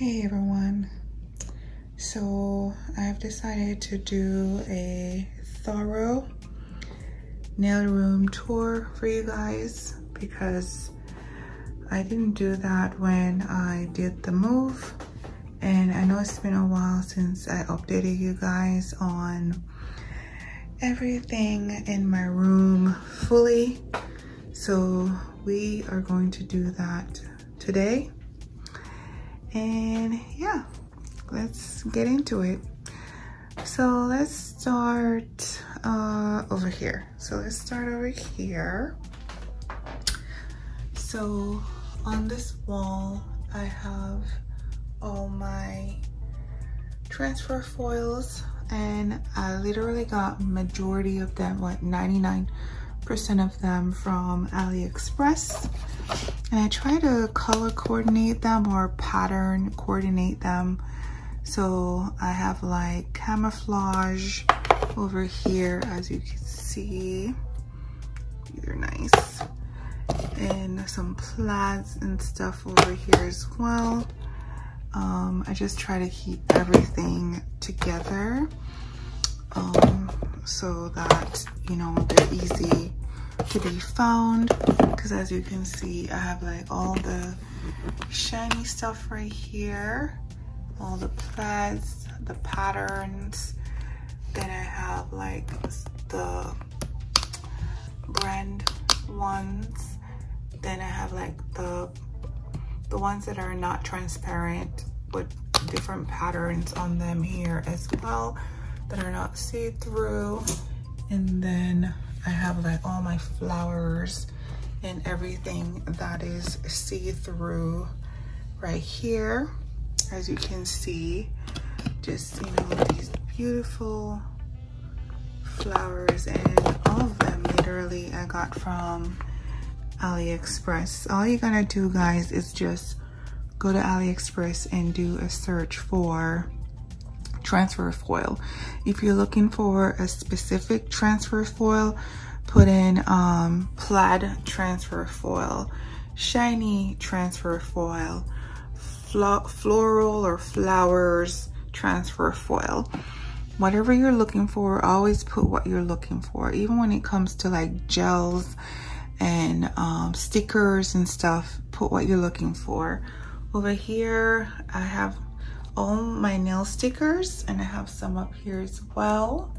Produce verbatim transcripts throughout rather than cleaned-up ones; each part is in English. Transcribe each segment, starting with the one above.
Hey everyone, so I've decided to do a thorough nail room tour for you guys because I didn't do that when I did the move, and I know it's been a while since I updated you guys on everything in my room fully, so we are going to do that today. And yeah, let's get into it. So let's start uh, over here. So let's start over here. So on this wall, I have all my transfer foils, and I literally got majority of them, what, ninety-nine percent of them from AliExpress. And I try to color coordinate them or pattern coordinate them. So I have like camouflage over here, as you can see. These are nice. And some plaids and stuff over here as well. Um, I just try to keep everything together um, so that, you know, they're easy to be found, because as you can see, I have like all the shiny stuff right here, all the plaids, the patterns. Then I have like the brand ones. Then I have like the the ones that are not transparent with different patterns on them here as well, that are not see-through. And then I have like all my flowers and everything that is see-through right here. As you can see, just, you know, these beautiful flowers, and all of them literally I got from AliExpress. All you gotta do, guys, is just go to AliExpress and do a search for transfer foil. If you're looking for a specific transfer foil, put in um, plaid transfer foil, shiny transfer foil, floral or flowers transfer foil. Whatever you're looking for, always put what you're looking for. Even when it comes to like gels and um, stickers and stuff, put what you're looking for. Over here, I have all my nail stickers, and I have some up here as well.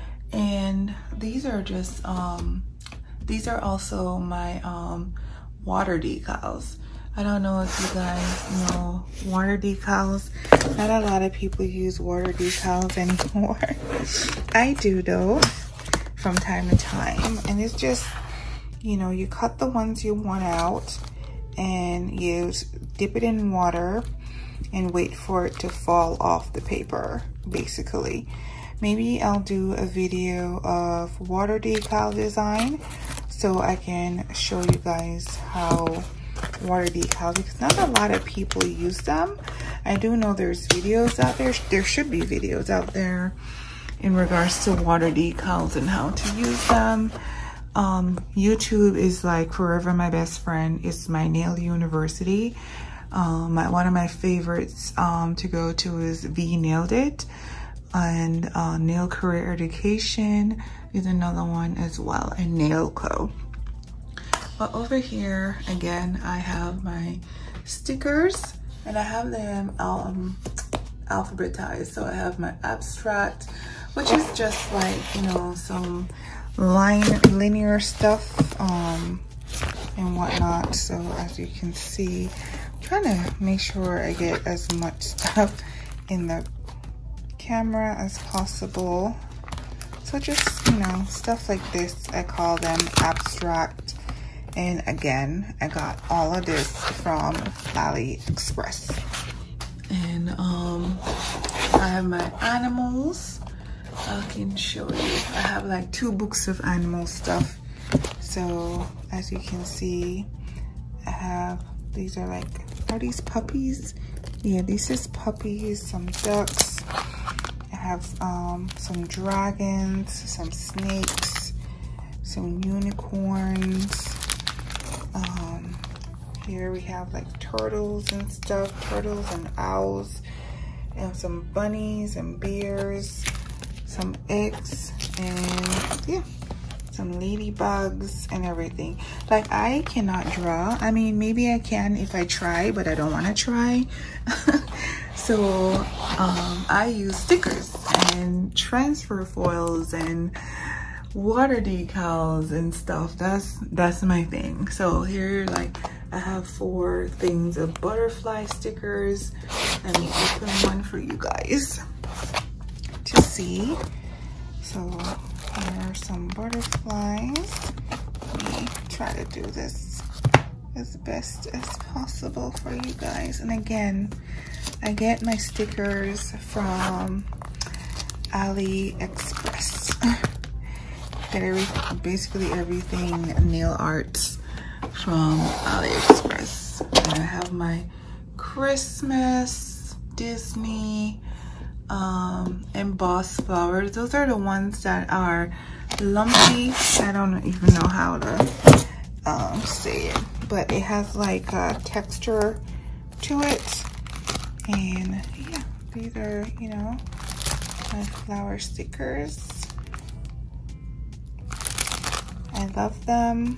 And these are just um these are also my um water decals. I don't know if you guys know water decals. Not a lot of people use water decals anymore. I do though, from time to time. And it's just, you know, you cut the ones you want out and you dip it in water and wait for it to fall off the paper, basically. Maybe I'll do a video of water decal design so I can show you guys how water decals, because not a lot of people use them. I do know there's videos out there. There should be videos out there in regards to water decals and how to use them. Um, YouTube is like forever my best friend. It's my nail university. Um, my, one of my favorites um, to go to is Vendeeni, and uh, Nail Career Education is another one as well, and nailpro. But over here, again, I have my stickers, and I have them um, alphabetized. So I have my abstract, which is just like, you know, some line linear stuff um, and whatnot. So as you can see, I'm trying to make sure I get as much stuff in the camera as possible. So just, you know, stuff like this, I call them abstract. And again, I got all of this from AliExpress. And um I have my animals. I can show you. I have like two books of animal stuff. So as you can see, I have, these are like, are these puppies? Yeah, these is puppies, some ducks. I have um, some dragons, some snakes, some unicorns. Um, here we have like turtles and stuff, turtles and owls, and some bunnies and bears, some eggs, and yeah, some ladybugs and everything. Like, I cannot draw. I mean, maybe I can if I try, but I don't want to try. So um, I use stickers and transfer foils and water decals and stuff. That's that's my thing. So here, like, I have four things of butterfly stickers. Let me open one for you guys to see. So here are some butterflies. Let me try to do this as best as possible for you guys. And again, I get my stickers from AliExpress. Get every, basically everything nail arts from AliExpress. And I have my Christmas, Disney, um, embossed flowers. Those are the ones that are lumpy. I don't even know how to um, say it, but it has like a texture to it. And yeah, these are, you know, my flower stickers. I love them.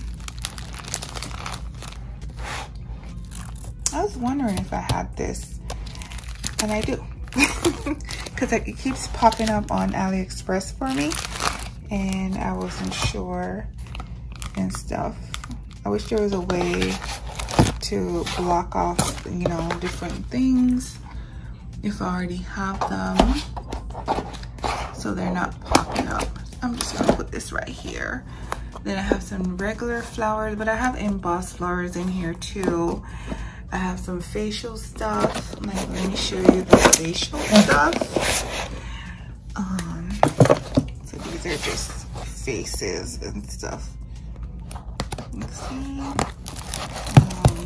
I was wondering if I had this, and I do, because like, it keeps popping up on AliExpress for me, and I wasn't sure and stuff. I wish there was a way to block off, you know, different things if I already have them, so they're not popping up. I'm just gonna put this right here. Then I have some regular flowers, but I have embossed flowers in here too. I have some facial stuff. Like, let me show you the facial stuff. Um, so these are just faces and stuff. Let's see. Um,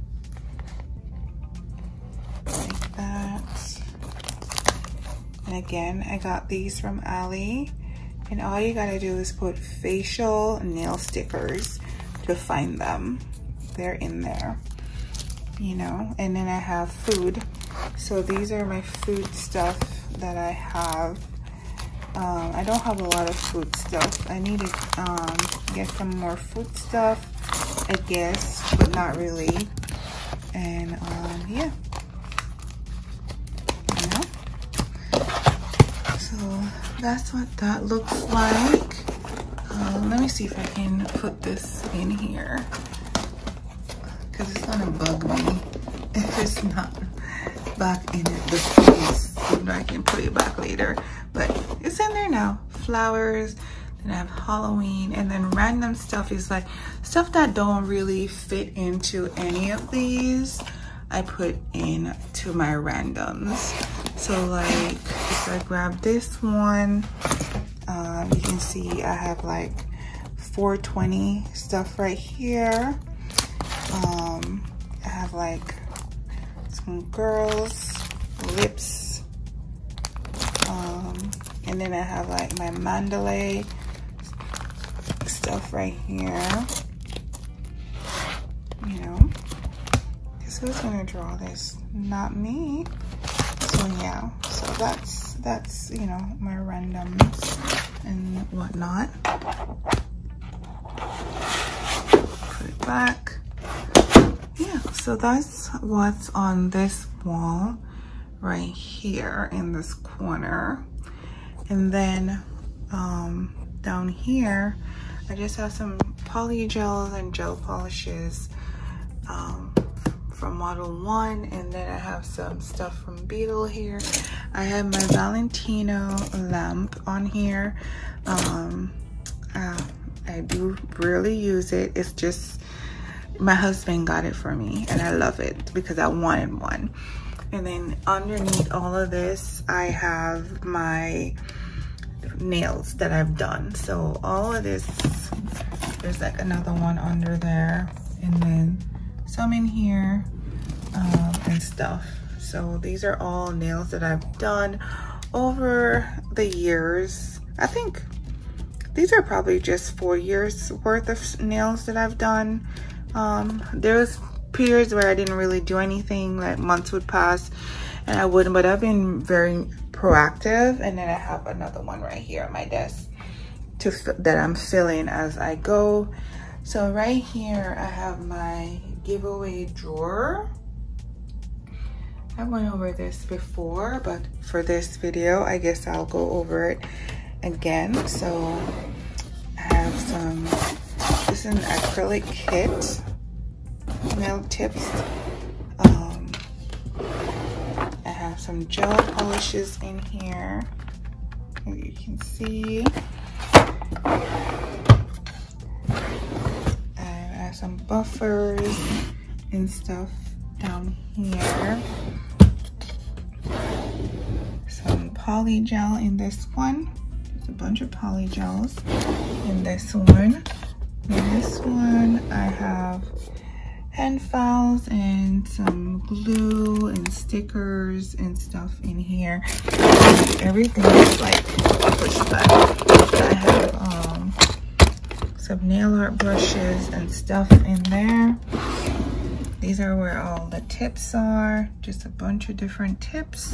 like that. And again, I got these from Ali. And all you gotta do is put facial nail stickers to find them. They're in there, you know. And then I have food. So these are my food stuff that I have. Um, I don't have a lot of food stuff. I need to um, get some more food stuff, I guess, but not really. And um, yeah, you know. So that's what that looks like. Um, let me see if I can put this in here, because it's gonna bug me if it's not back in it, the space. Even I can put it back later, but it's in there now. Flowers, then I have Halloween, and then random stuff is like stuff that don't really fit into any of these. I put in to my randoms. So like if I grab this one, um, you can see I have like four twenty stuff right here. Um, I have like some girls, lips, um, and then I have like my Mandalay stuff right here, you know. Who's gonna draw this? Not me. So yeah, so that's that's you know, my randoms and whatnot. Put it back. Yeah, so that's what's on this wall right here in this corner. And then um down here I just have some poly gels and gel polishes um from Model One, and then I have some stuff from Beetle here. I have my Valentino lamp on here. Um, uh, I do really use it. It's just, my husband got it for me, and I love it because I wanted one. And then underneath all of this, I have my nails that I've done. So all of this, there's like another one under there, and then some in here um, and stuff. So these are all nails that I've done over the years. I think these are probably just four years worth of nails that I've done. Um, there's periods where I didn't really do anything, like months would pass and I wouldn't, but I've been very proactive. And then I have another one right here on my desk to that I'm filling as I go. So right here I have my giveaway drawer. I went over this before, but for this video I guess I'll go over it again. So I have some, this is an acrylic kit, nail tips. um, I have some gel polishes in here, as you can see. I have some buffers and stuff down here. Some poly gel in this one. There's a bunch of poly gels in this one. In this one I have hand files and some glue and stickers and stuff in here. Everything is like pushed back. I have um, some nail art brushes and stuff in there. These are where all the tips are, just a bunch of different tips.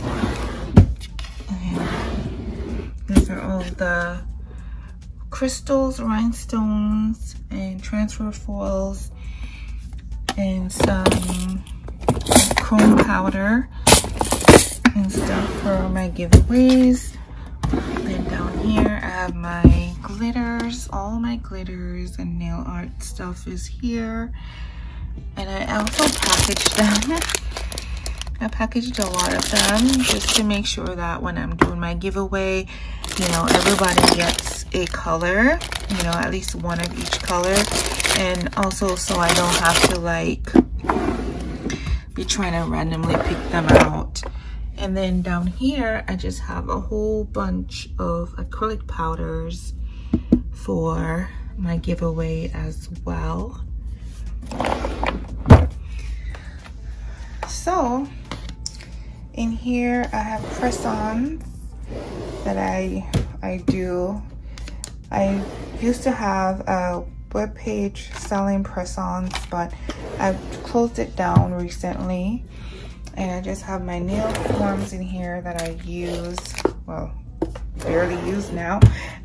And these are all the crystals, rhinestones, and transfer foils, and some chrome powder and stuff for my giveaways. Then down here I have my glitters. All my glitters and nail art stuff is here. And I also packaged them. I packaged a lot of them just to make sure that when I'm doing my giveaway, you know, everybody gets a color, you know, at least one of each color. And also so I don't have to like be trying to randomly pick them out. And then down here, I just have a whole bunch of acrylic powders for my giveaway as well. So in here I have press-ons that I I do. I used to have a web page selling press-ons, but I've closed it down recently, and I just have my nail forms in here that I use, well, barely use now.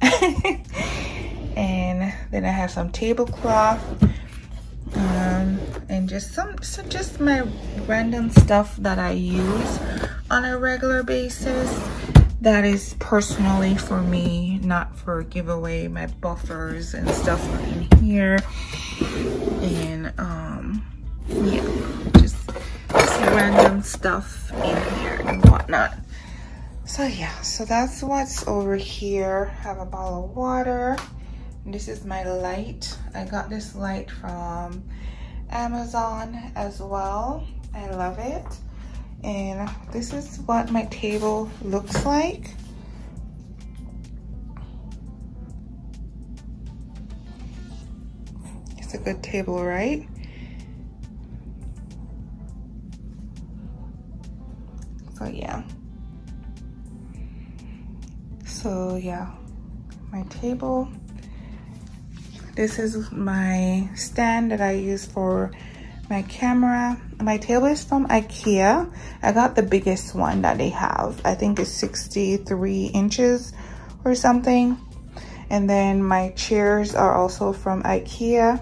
And then I have some tablecloth. Um, and just some, so just my random stuff that I use on a regular basis that is personally for me, not for giveaway. My buffers and stuff are in here, and um, yeah, just, just random stuff in here and whatnot. So yeah, so that's what's over here. I have a bottle of water. This is my light. I got this light from Amazon as well. I love it. And this is what my table looks like. It's a good table, right? So yeah. So yeah, my table. This is my stand that I use for my camera. My table is from IKEA. I got the biggest one that they have. I think it's sixty-three inches or something. And then my chairs are also from IKEA.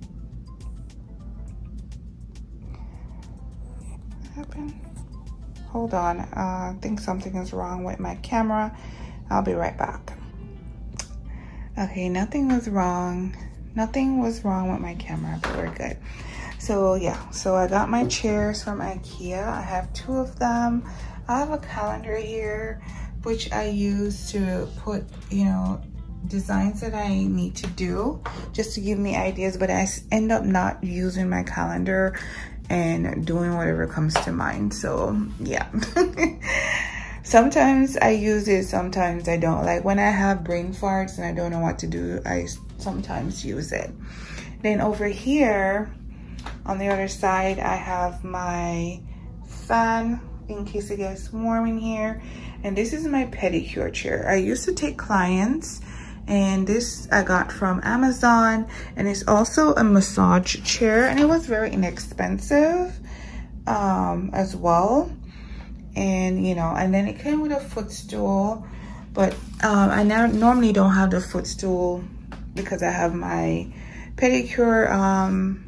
What happened? Hold on. Uh, I think something is wrong with my camera. I'll be right back. Okay, nothing was wrong. Nothing was wrong with my camera, but we're good. So yeah, so I got my chairs from IKEA. I have two of them. I have a calendar here, which I use to put, you know, designs that I need to do, just to give me ideas, but I end up not using my calendar and doing whatever comes to mind. So yeah. Sometimes I use it, sometimes I don't. Like when I have brain farts and I don't know what to do, I sometimes use it. Then over here, on the other side, I have my fan in case it gets warm in here. And this is my pedicure chair. I used to take clients And this I got from Amazon, and it's also a massage chair, and it was very inexpensive um, as well. And you know, and then it came with a footstool, but um, I now normally don't have the footstool because I have my pedicure um,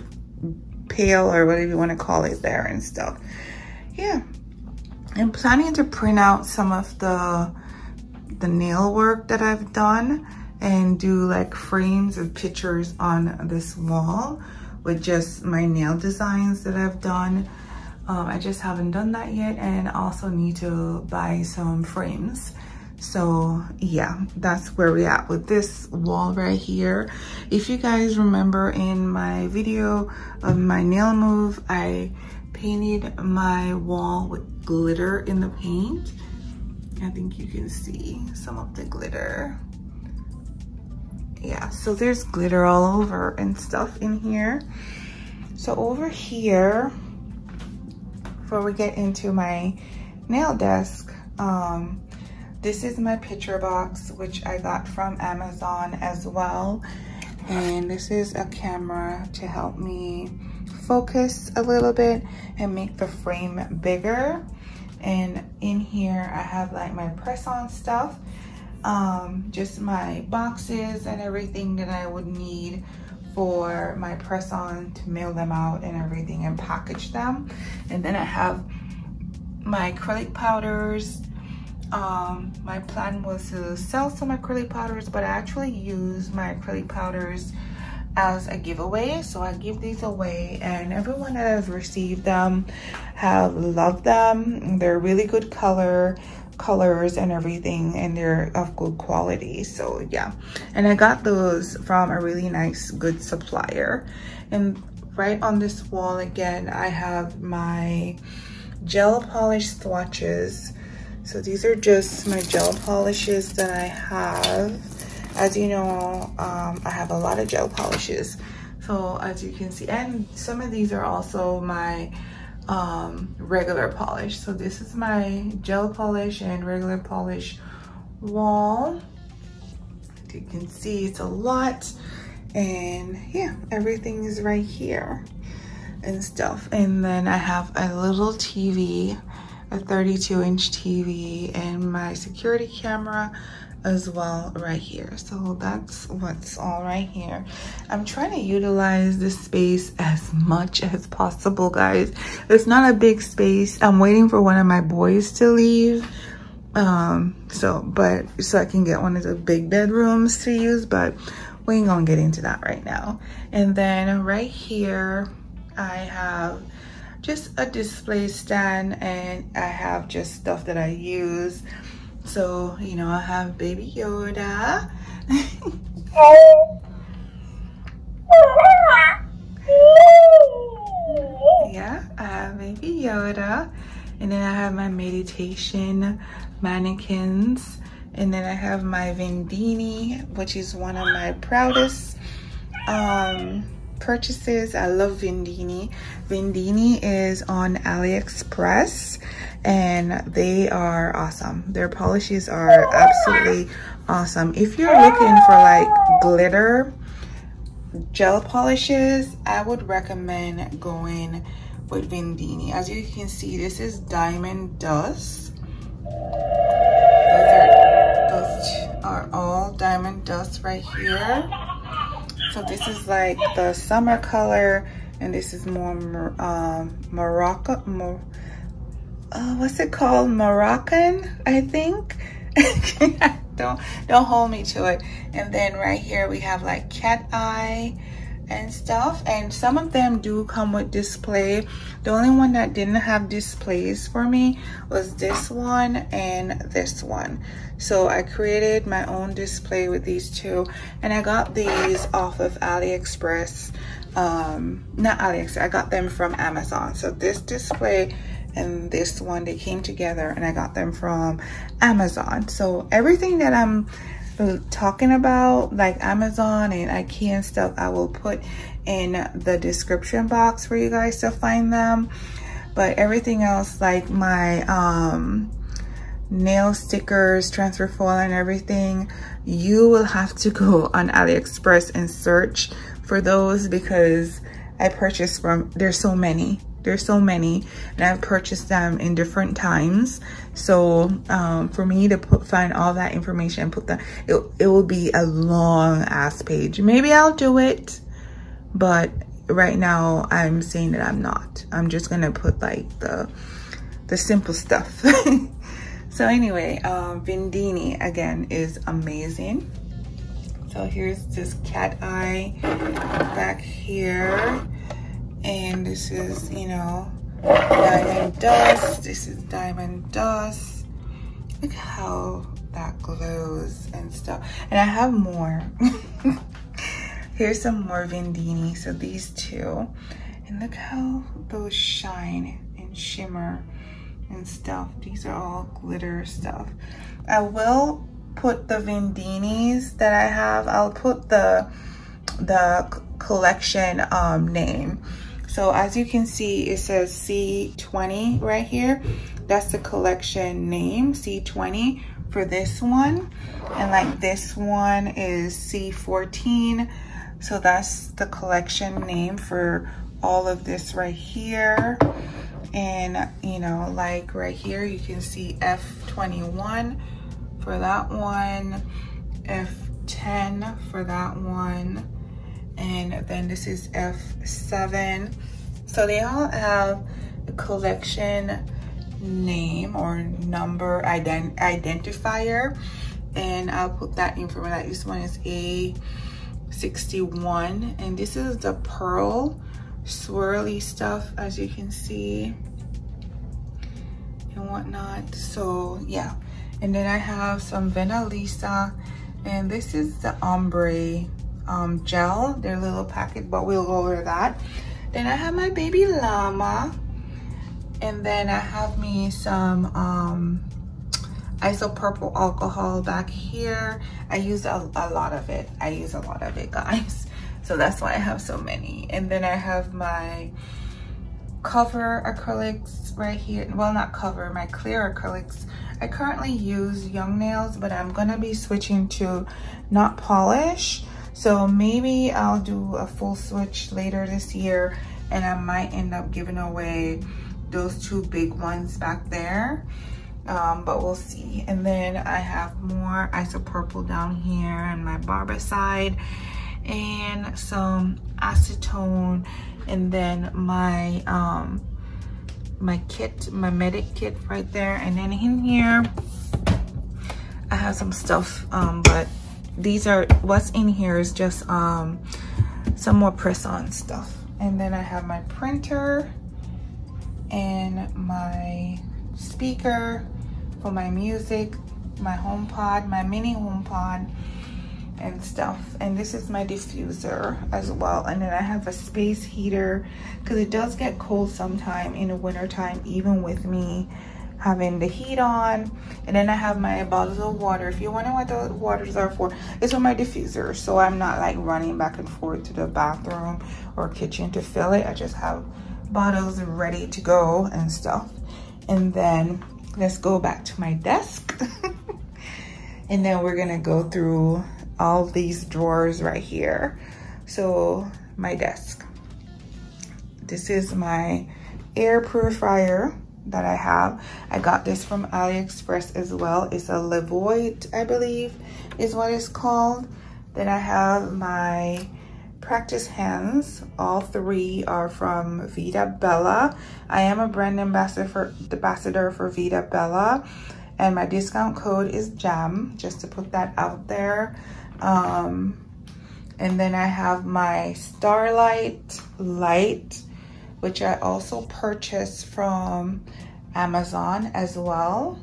pail or whatever you want to call it there and stuff. Yeah, I'm planning to print out some of the the nail work that I've done and do like frames and pictures on this wall with just my nail designs that I've done. Um, I just haven't done that yet, and also need to buy some frames. So yeah, that's where we're at with this wall right here. If you guys remember in my video of my nail move, I painted my wall with glitter in the paint. I think you can see some of the glitter. Yeah, so there's glitter all over and stuff in here. So over here, before we get into my nail desk, um, this is my picture box, which I got from Amazon as well. And this is a camera to help me focus a little bit and make the frame bigger. And in here I have like my press-on stuff, um, just my boxes and everything that I would need for my press-on to mail them out and everything and package them. And then I have my acrylic powders. Um, my plan was to sell some acrylic powders, but I actually use my acrylic powders as a giveaway. So I give these away, and everyone that has received them have loved them. They're really good color colors and everything, and they're of good quality. So yeah, and I got those from a really nice good supplier. And right on this wall again, I have my gel polish swatches. So these are just my gel polishes that I have. As you know, um, I have a lot of gel polishes. So as you can see, and some of these are also my um, regular polish. So this is my gel polish and regular polish wall. As you can see, it's a lot. And yeah, everything is right here and stuff. And then I have a little T V, a thirty-two inch T V, and my security camera as well right here. So that's what's all right here. I'm trying to utilize this space as much as possible, guys. It's not a big space. I'm waiting for one of my boys to leave, um so but so I can get one of the big bedrooms to use, but we ain't gonna get into that right now. And then right here I have just a display stand, and I have just stuff that I use. So, you know, I have Baby Yoda. Yeah, I have Baby Yoda. And then I have my meditation mannequins. And then I have my Vendeeni, which is one of my proudest um, purchases. I love Vendeeni. Vendeeni is on AliExpress, and they are awesome. Their polishes are absolutely awesome. If you're looking for like glitter gel polishes, I would recommend going with Vendeeni. As you can see, this is Diamond Dust. Those are, those are all Diamond Dust right here. So this is like the summer color, and this is more um, Morocco, Mor uh, what's it called? Moroccan, I think. don't don't hold me to it. And then right here we have like cat eye and stuff, and some of them do come with display. The only one that didn't have displays for me was this one and this one. So I created my own display with these two, and I got these off of AliExpress. Um, not AliExpress, I got them from Amazon. So this display and this one, they came together, and I got them from Amazon. So everything that I'm talking about, like Amazon and IKEA and stuff, I will put in the description box for you guys to find them. But everything else, like my um nail stickers, transfer foil and everything, you will have to go on AliExpress and search for those, because I purchased from, there's so many. There's so many, and I've purchased them in different times. So um, for me to put, find all that information and put that, it, it will be a long ass page. Maybe I'll do it, but right now I'm saying that I'm not. I'm just gonna put like the, the simple stuff. So anyway, um, Vendeeni again is amazing. So here's this cat eye back here. And this is, you know, diamond dust. This is diamond dust. Look how that glows and stuff. And I have more. Here's some more Vendeeni. So these two. And look how those shine and shimmer and stuff. These are all glitter stuff. I will put the Vendeenis that I have. I'll put the, the collection um, name. So as you can see, it says C twenty right here. That's the collection name, C twenty for this one. And like this one is C fourteen. So that's the collection name for all of this right here. And you know, like right here, you can see F twenty-one for that one, F ten for that one. And then this is F seven. So they all have a collection name or number ident identifier. And I'll put that information. This one is A sixty-one. And this is the pearl swirly stuff, as you can see. And whatnot. So yeah. And then I have some Vendeeni. And this is the ombre um gel, their little packet, but we'll go over that. Then I have my baby llama, and then I have me some um isopropyl alcohol back here. I use a, a lot of it. I use a lot of it, guys, so that's why I have so many. And then I have my cover acrylics right here. Well, not cover, my clear acrylics. I currently use Young Nails, but I'm gonna be switching to not polish. So maybe I'll do a full switch later this year, and I might end up giving away those two big ones back there. Um, but we'll see. And then I have more isopropyl down here on my barbicide, and some acetone, and then my um, my kit, my medic kit right there. And then in here, I have some stuff, um, but these are, what's in here is just um some more press-on stuff. And then I have my printer and my speaker for my music, my HomePod, my mini HomePod and stuff. And this is my diffuser as well. And then I have a space heater, because it does get cold sometime in the winter time, even with me having the heat on. And then I have my bottles of water. If you wonder what the waters are for, it's for my diffuser, so I'm not like running back and forth to the bathroom or kitchen to fill it. I just have bottles ready to go and stuff. And then let's go back to my desk. And then we're gonna go through all these drawers right here. So my desk, this is my air purifier that I have. I got this from AliExpress as well. It's a Levoit, I believe is what it's called. Then I have my practice hands. All three are from Vita Bella. I am a brand ambassador for ambassador for Vita Bella, and my discount code is JAM, just to put that out there. Um, and then I have my Starlight light, which I also purchased from Amazon as well.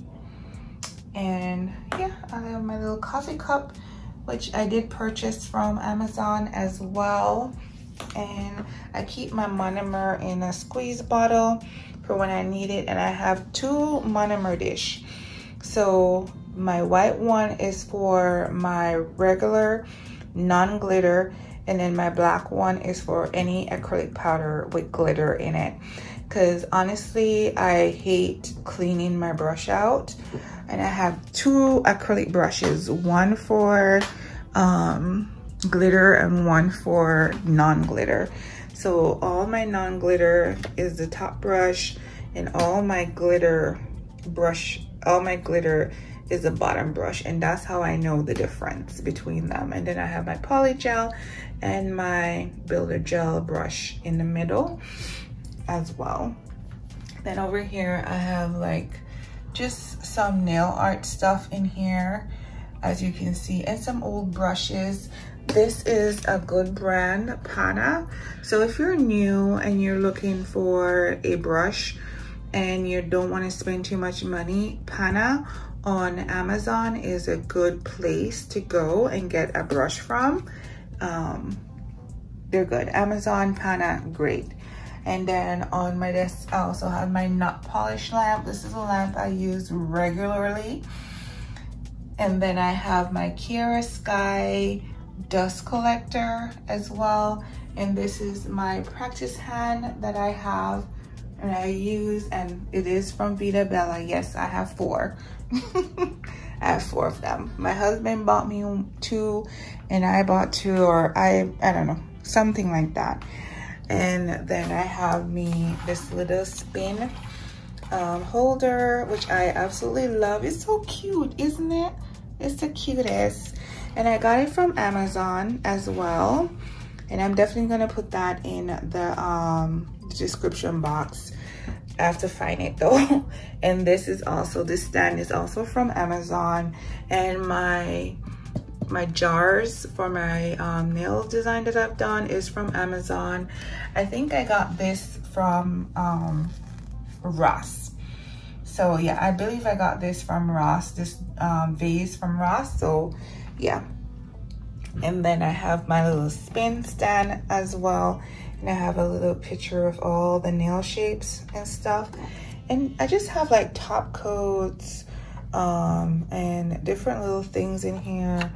And yeah, I have my little coffee cup, which I did purchase from Amazon as well. And I keep my monomer in a squeeze bottle for when I need it. And I have two monomer dish. So my white one is for my regular non-glitter, and then my black one is for any acrylic powder with glitter in it. because honestly I hate cleaning my brush out. And I have two acrylic brushes, one for um, glitter and one for non-glitter. So all my non-glitter is the top brush, and all my glitter brush, all my glitter is the bottom brush, and that's how I know the difference between them. And then I have my poly gel and my builder gel brush in the middle as well. Then over here I have like just some nail art stuff in here, as you can see, and some old brushes. This is a good brand, Pana. So if you're new and you're looking for a brush and you don't want to spend too much money, Pana on Amazon is a good place to go and get a brush from. Um, they're good. Amazon, Pana, great. And then on my desk, I also have my nut polish lamp. This is a lamp I use regularly. And then I have my Kiara Sky dust collector as well. And this is my practice hand that I have and I use, and it is from Vita Bella. Yes, I have four. I have four of them. My husband bought me two and I bought two, or I, I don't know, something like that. And then I have me this little spin um, holder, which I absolutely love. It's so cute, isn't it? It's the cutest. And I got it from Amazon as well. And I'm definitely gonna put that in the um, description box. I have to find it though. And this is also, this stand is also from Amazon. And my my jars for my um, nail design that I've done is from Amazon. I think I got this from um, Ross. So yeah, I believe I got this from Ross, this um, vase from Ross. So yeah. And then I have my little spin stand as well. And I have a little picture of all the nail shapes and stuff. And I just have like top coats um, and different little things in here.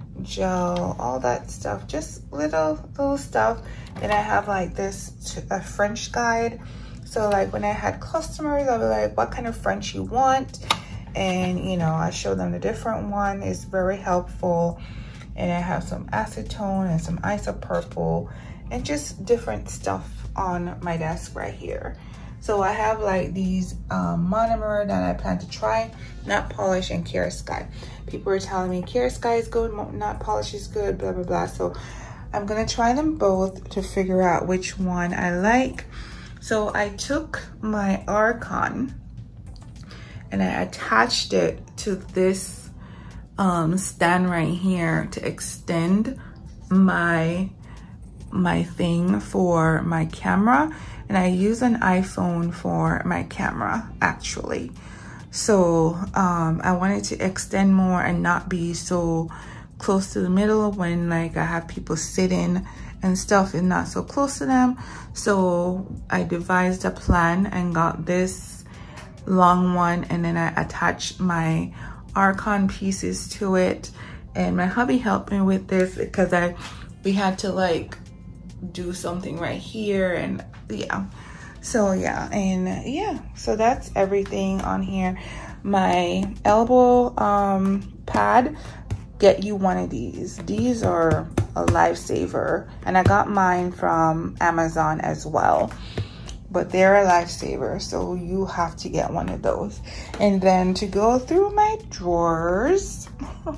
Gel, all that stuff, just little little stuff. Then I have like this a French guide. So like when I had customers, I'll be like, what kind of French you want? And you know, I show them the different one. It's very helpful. And I have some acetone and some isopurple and just different stuff on my desk right here. So I have like these um, monomer that I plan to try, Nut Polish and Kiara Sky. People are telling me Kiara Sky is good, Nut Polish is good, blah, blah, blah. So I'm gonna try them both to figure out which one I like. So I took my Archon and I attached it to this um, stand right here to extend my my thing for my camera. And I use an iPhone for my camera actually. So um, I wanted to extend more and not be so close to the middle when like I have people sitting and stuff and not so close to them. So I devised a plan and got this long one, and then I attached my Archon pieces to it. And my hubby helped me with this because I we had to like do something right here, and yeah, so yeah, and yeah, so that's everything on here. My elbow um pad, get you one of these. These are a lifesaver, and I got mine from Amazon as well, but they're a lifesaver, so you have to get one of those. And then to go through my drawers,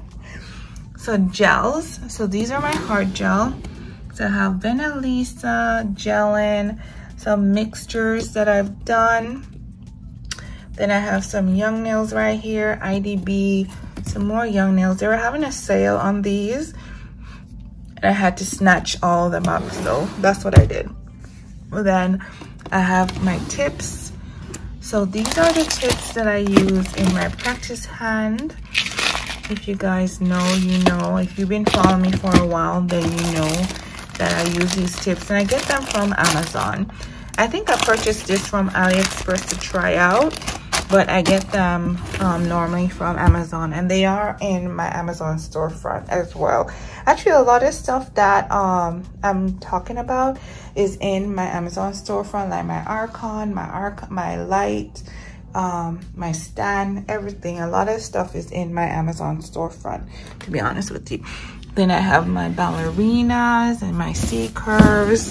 so gels. So these are my hard gel. So I have Vendeeni gelin, some mixtures that I've done. Then I have some Young Nails right here, I D B, some more Young Nails. They were having a sale on these, and I had to snatch all of them up, so that's what I did. Then I have my tips. So these are the tips that I use in my practice hand. If you guys know, you know. If you've been following me for a while, then you know that I use these tips, and I get them from Amazon. I think I purchased this from AliExpress to try out, but I get them um, normally from Amazon, and they are in my Amazon storefront as well. Actually, a lot of stuff that um, I'm talking about is in my Amazon storefront, like my Archon, my arc, my light, um, my stand, everything. A lot of stuff is in my Amazon storefront, to be honest with you. Then I have my ballerinas and my C curves.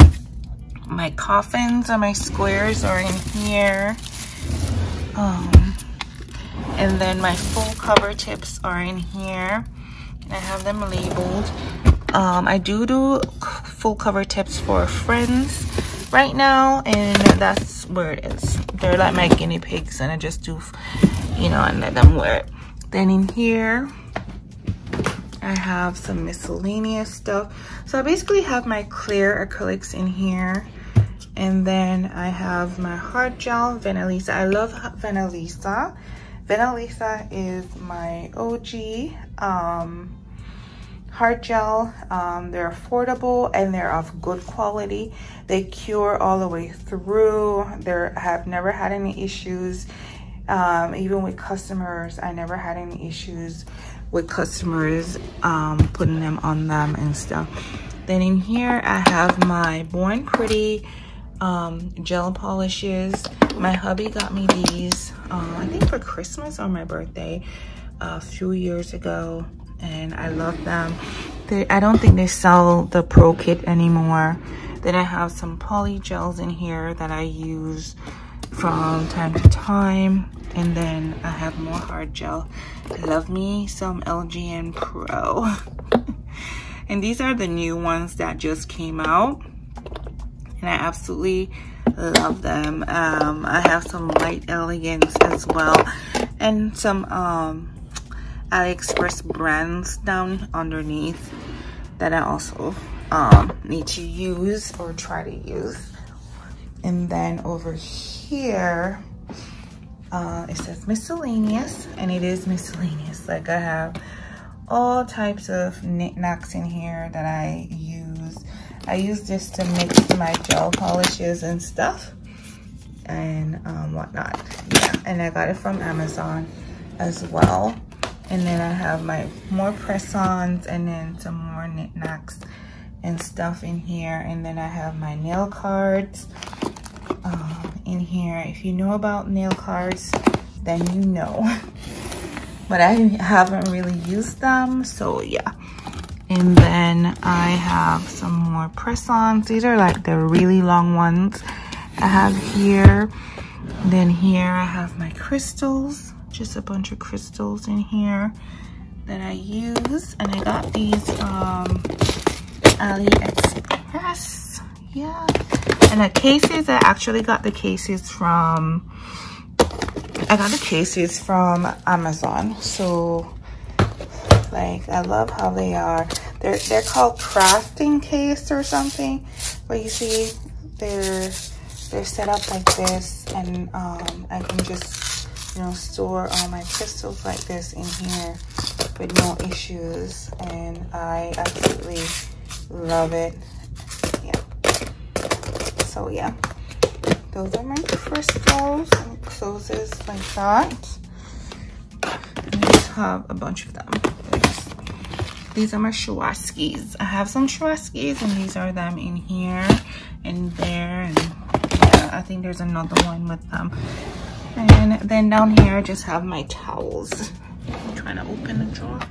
My coffins and my squares are in here. Um, and then my full cover tips are in here. And I have them labeled. Um, I do do full cover tips for friends right now, and that's where it is. They're like my guinea pigs, and I just do, you know, and let them wear it. Then in here, I have some miscellaneous stuff. So I basically have my clear acrylics in here. And then I have my hard gel, Vendeeni. I love Vendeeni. Vendeeni is my O G um, hard gel. Um, they're affordable and they're of good quality. They cure all the way through. They have never had any issues. Um, even with customers, I never had any issues with customers um, putting them on them and stuff. Then in here, I have my Born Pretty um gel polishes. My hubby got me these um I think for Christmas or my birthday a few years ago, and I love them. They, I don't think they sell the pro kit anymore. Then I have some poly gels in here that I use from time to time, and then I have more hard gel. I love me some L G N Pro. And these are the new ones that just came out, and I absolutely love them. Um, I have some Light Elegance as well, and some um, AliExpress brands down underneath that I also um, need to use or try to use. And then over here, uh, it says miscellaneous, and it is miscellaneous. Like, I have all types of knickknacks in here that I use. I use this to mix my gel polishes and stuff and um, whatnot. Yeah, and I got it from Amazon as well. And then I have my more press-ons and then some more knickknacks and stuff in here. And then I have my nail cards um, in here. If you know about nail cards, then you know. But I haven't really used them, so yeah. And then I have some more press-ons. These are like the really long ones I have here. Then here I have my crystals, just a bunch of crystals in here that I use. And I got these from AliExpress. Yeah. And the cases, I actually got the cases from, I got the cases from Amazon. So, like, I love how they are. They're they're called crafting case or something. But you see, they're they're set up like this, and um, I can just, you know, store all my crystals like this in here with no issues, and I absolutely love it. Yeah. So yeah, those are my crystals. And closes like that. And I just have a bunch of them. These are my Swarovskis. I have some Swarovskis, and these are them in here and there, and yeah, I think there's another one with them. And then down here I just have my towels. I'm trying to open the drawer.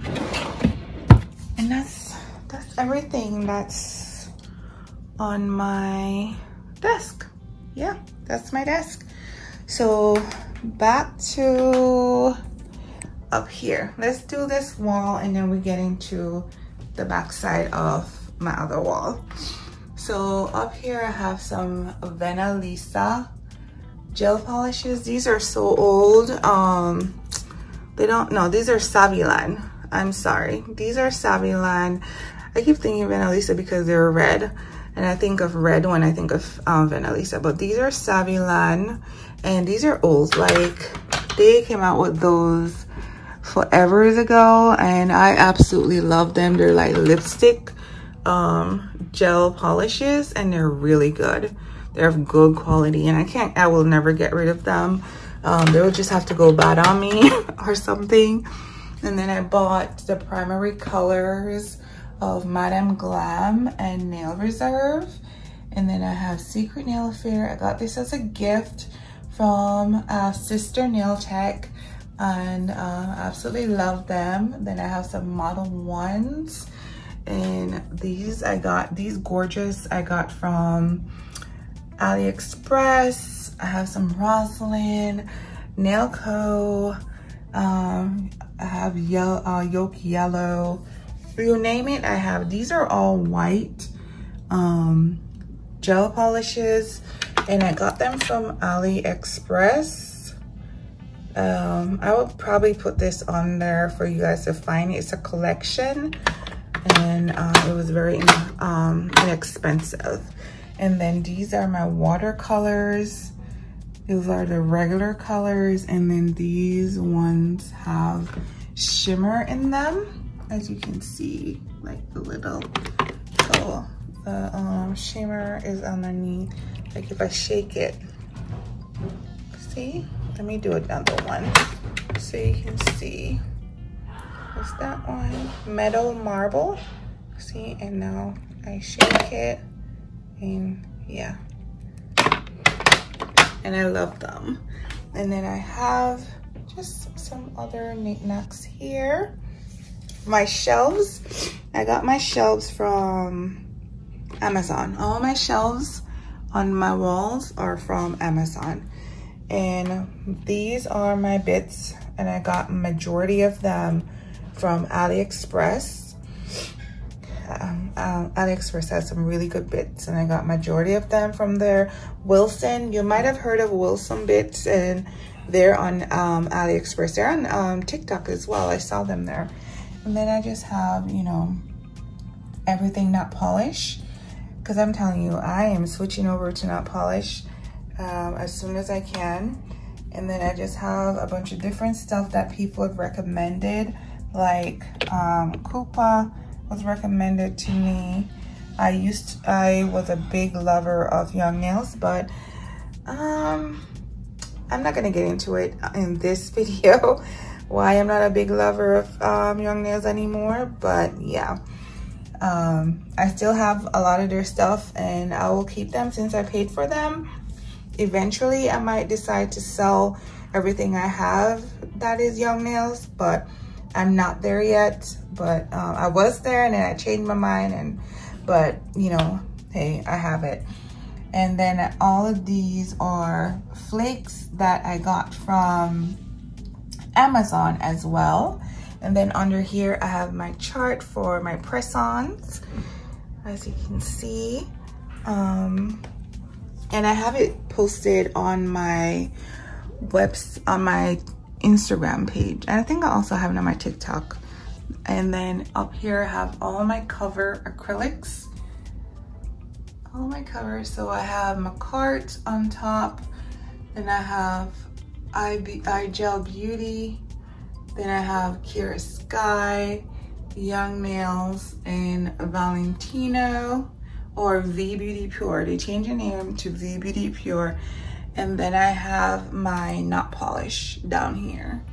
And that's that's everything that's on my desk. Yeah, that's my desk. So back to up here. Let's do this wall, and then we get into the back side of my other wall. So up here I have some Vendeeni gel polishes. These are so old. Um, they don't, no, these are Savilan. I'm sorry. These are Savilan. I keep thinking Vendeeni because they're red, and I think of red when I think of um, Vendeeni. But these are Savilan, and these are old. Like, they came out with those forever ago, and I absolutely love them. They're like lipstick um, gel polishes, and they're really good. They're of good quality, and I can't, I will never get rid of them. um, they would just have to go bad on me or something. And then I bought the primary colors of Madame Glam and Nail Reserve. And then I have Secret Nail Affair. I got this as a gift from uh, Sister Nail Tech, and uh, absolutely love them. Then I have some Model ones, and these I got, these gorgeous I got from AliExpress. I have some Rosalind, Nail Co. Um, I have yellow, uh, Yolk Yellow. You name it, I have. These are all white um, gel polishes, and I got them from AliExpress. Um, I will probably put this on there for you guys to find. It's a collection, and uh, it was very um, inexpensive. And then these are my watercolors. These are the regular colors, and then these ones have shimmer in them, as you can see, like the little, so the um, shimmer is underneath. Like if I shake it, see? Let me do another one so you can see. What's that one? Metal Marble. See, and now I shake it, and yeah. And I love them. And then I have just some other knickknacks here. My shelves, I got my shelves from Amazon. All my shelves on my walls are from Amazon. And these are my bits, and I got majority of them from AliExpress. Um, um, AliExpress has some really good bits, and I got majority of them from there. Wilson, you might have heard of Wilson bits, and they're on um, AliExpress. They're on um, TikTok as well. I saw them there. And then I just have, you know, everything not polish, because I'm telling you, I am switching over to not polish um, as soon as I can. And then I just have a bunch of different stuff that people have recommended, like um, Koopa was recommended to me. I used to, I was a big lover of Young Nails, but um, I'm not gonna get into it in this video. Why I'm not a big lover of um, Young Nails anymore, but yeah. Um, I still have a lot of their stuff, and I will keep them since I paid for them. Eventually, I might decide to sell everything I have that is Young Nails, but I'm not there yet. But um, I was there, and then I changed my mind, and but you know, hey, I have it. And then all of these are flakes that I got from Amazon as well. And then under here I have my chart for my press-ons, as you can see. Um, and I have it posted on my webs on my Instagram page. And I think I also have it on my TikTok. And then up here I have all my cover acrylics. All my covers. So I have my cart on top. Then I have I, I Gel Beauty. Then I have Kira Sky, Young Nails, and Valentino, or V Beauty Pure. They changed the name to V Beauty Pure. And then I have my Not Polish down here.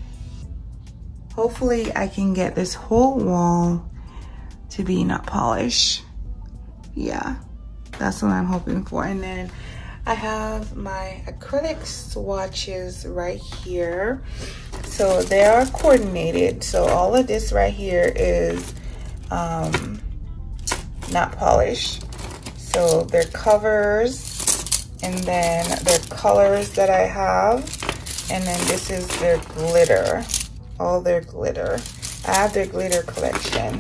Hopefully I can get this whole wall to be Not Polish. Yeah, that's what I'm hoping for. And then I have my acrylic swatches right here. So they are coordinated. So all of this right here is um, not polished. So they're covers, and then their colors that I have, and then this is their glitter, all their glitter. I have their glitter collection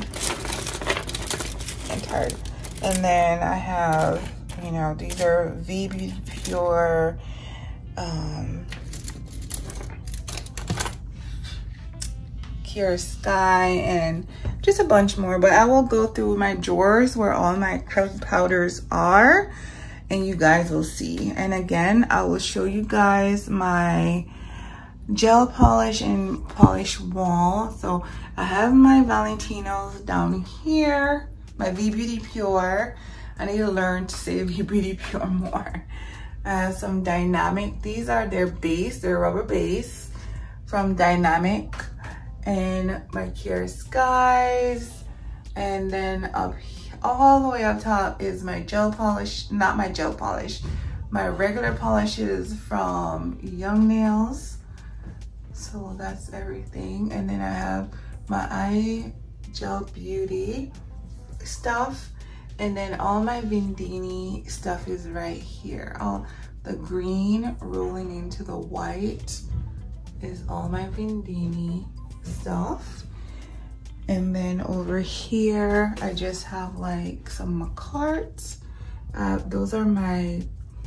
entire. And then I have, you know, these are V Beauty Pure, um, Kira Sky, and just a bunch more. But I will go through my drawers where all my acrylic powders are, and you guys will see. And again, I will show you guys my gel polish and polish wall. So I have my Valentinos down here, my V Beauty Pure. I need to learn to say V Beauty Pure more. I have some Dynamic. These are their base, their rubber base from Dynamic. And my Clear Skies. And then up all the way up top is my gel polish, not my gel polish, my regular polishes from Young Nails. So that's everything. And then I have my eye gel beauty stuff. And then all my Vendeeni stuff is right here. All the green rolling into the white is all my Vendeeni stuff. And then over here, I just have like some Macarts. Uh, those are my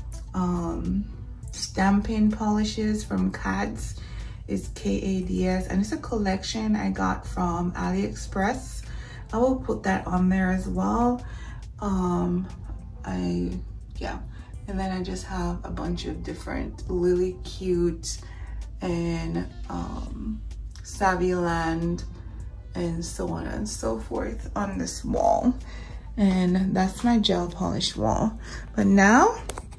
um, stamping polishes from Cads. It's K A D S, and it's a collection I got from AliExpress. I will put that on there as well. Um, I, yeah. And then I just have a bunch of different Lily Cute and um, Savvyland and so on and so forth on this wall. And that's my gel polish wall. But now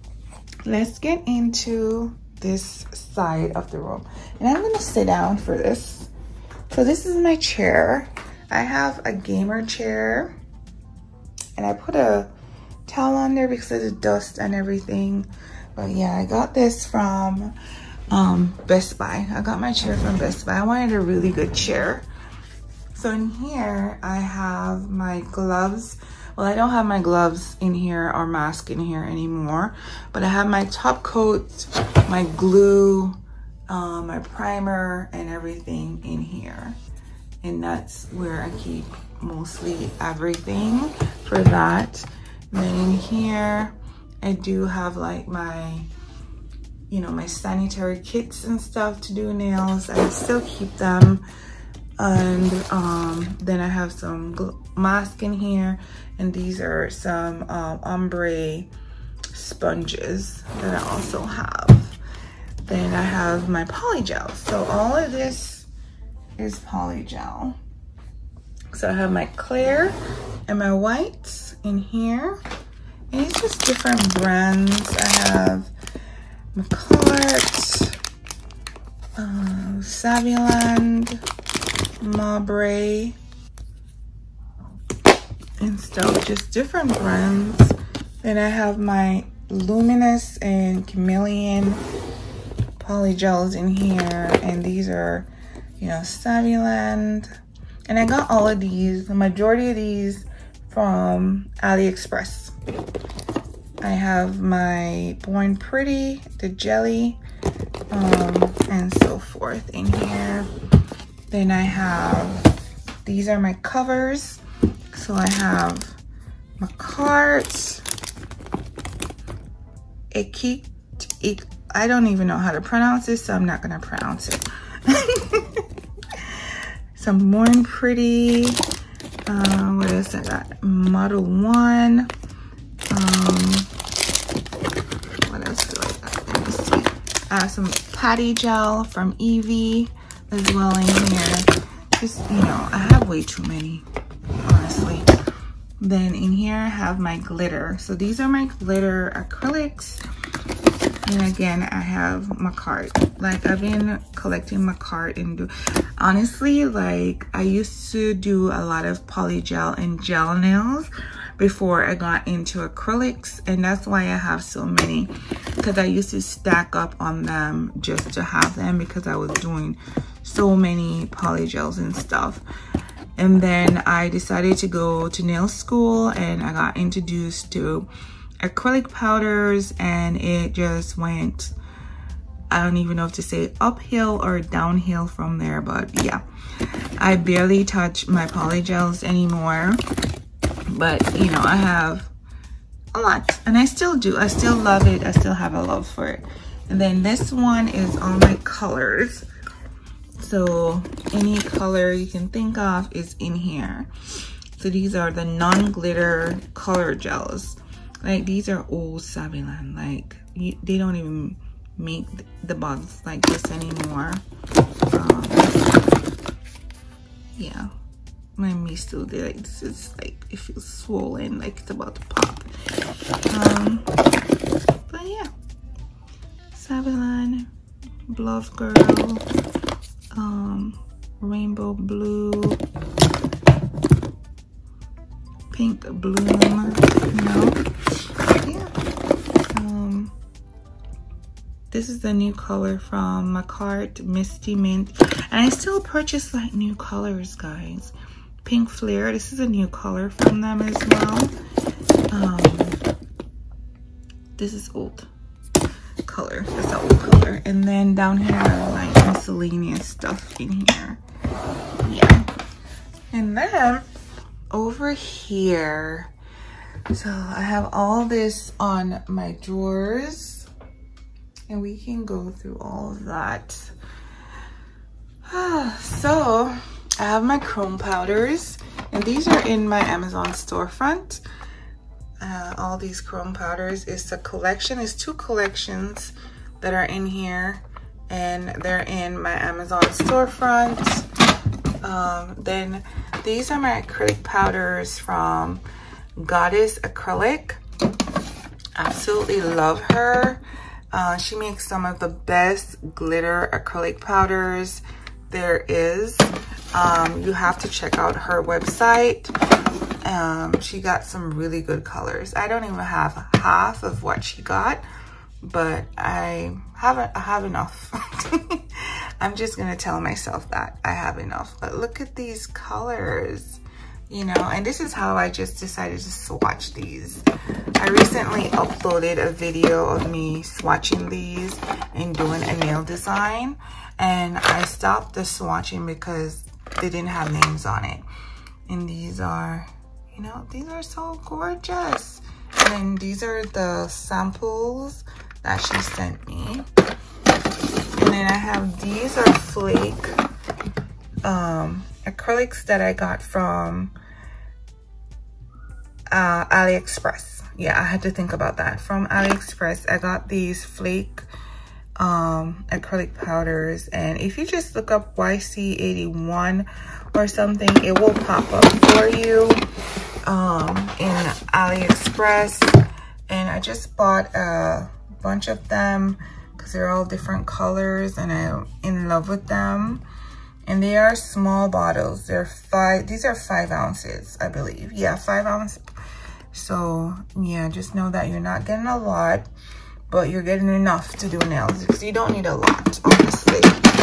let's get into this side of the room. And I'm gonna sit down for this. So this is my chair. I have a gamer chair and I put a towel on there because of the dust and everything. But yeah, I got this from um, Best Buy. I got my chair from Best Buy. I wanted a really good chair. So in here, I have my gloves. Well, I don't have my gloves in here or mask in here anymore, but I have my top coat, my glue, um, my primer, and everything in here. And that's where I keep mostly everything for that. And then in here, I do have like my, you know, my sanitary kits and stuff to do nails. I still keep them. And um, then I have some mask in here, and these are some um, ombre sponges that I also have. Then I have my polygel. So all of this is polygel. So I have my clear and my whites in here, and it's just different brands. I have Macart, uh, Savvyland, Maubre, and stuff, just different brands. Then I have my Luminous and Chameleon polygels in here, and these are, you know, Savvyland. And I got all of these, the majority of these from AliExpress. I have my Born Pretty, the jelly, um, and so forth in here. Then I have, these are my covers. So I have Macart, Ekik, Ik, I don't even know how to pronounce this, so I'm not gonna pronounce it. Some Born Pretty, uh, what else I got? Model One. Um, what else do I got? Let me see. I have some Patty Gel from Evie as well in here. Just, you know, I have way too many, honestly. Then in here I have my glitter. So these are my glitter acrylics. And again, I have Macart. Like, I've been collecting Macart and do, honestly, like, I used to do a lot of polygel and gel nails before I got into acrylics, and that's why I have so many, because I used to stack up on them just to have them because I was doing so many polygels and stuff. And then I decided to go to nail school, and I got introduced to acrylic powders, and it just went, I don't even know if to say uphill or downhill from there. But yeah, I barely touch my polygels anymore, but you know, I have a lot, and I still do. I still love it. I still have a love for it. And then this one is all my colors. So any color you can think of is in here. So these are the non-glitter color gels. Like, these are old Savvyland. Like, you, they don't even make the bottles like this anymore. Um, yeah, my me still there. Like, this is like, it feels swollen, like it's about to pop. Um, but yeah, Savillon, Bluff Girl, um, Rainbow Blue, Pink Bloom, you know, yeah. Um, this is the new color from my cart, Misty Mint, and I still purchase like new colors, guys. Pink Flare, this is a new color from them as well. Um, this is old color, that's the old color. And then down here are like miscellaneous stuff in here, yeah. And then over here, so I have all this on my drawers, and we can go through all of that. So I have my chrome powders, and these are in my Amazon storefront. Uh, all these chrome powders is a collection, it's two collections that are in here, and they're in my Amazon storefront. Um, then these are my acrylic powders from Goddess Acrylic. Absolutely love her. Uh, she makes some of the best glitter acrylic powders there is. Um, you have to check out her website. Um, she got some really good colors. I don't even have half of what she got, but I haven't I have enough. I'm just gonna tell myself that I have enough. But look at these colors, you know, and this is how I just decided to swatch these. I recently uploaded a video of me swatching these and doing a nail design, and I stopped the swatching because they didn't have names on it. And these are, you know, these are so gorgeous. And then these are the samples that she sent me. And then I have, these are flake um, acrylics that I got from uh, AliExpress. Yeah, I had to think about that. From AliExpress, I got these flake um, acrylic powders. And if you just look up Y C eighty-one or something, it will pop up for you um, in AliExpress. And I just bought a bunch of them because they're all different colors and I'm in love with them. And they are small bottles. They're five, these are five ounces, I believe. Yeah, five ounces. So yeah, just know that you're not getting a lot, but you're getting enough to do nails because you don't need a lot, honestly.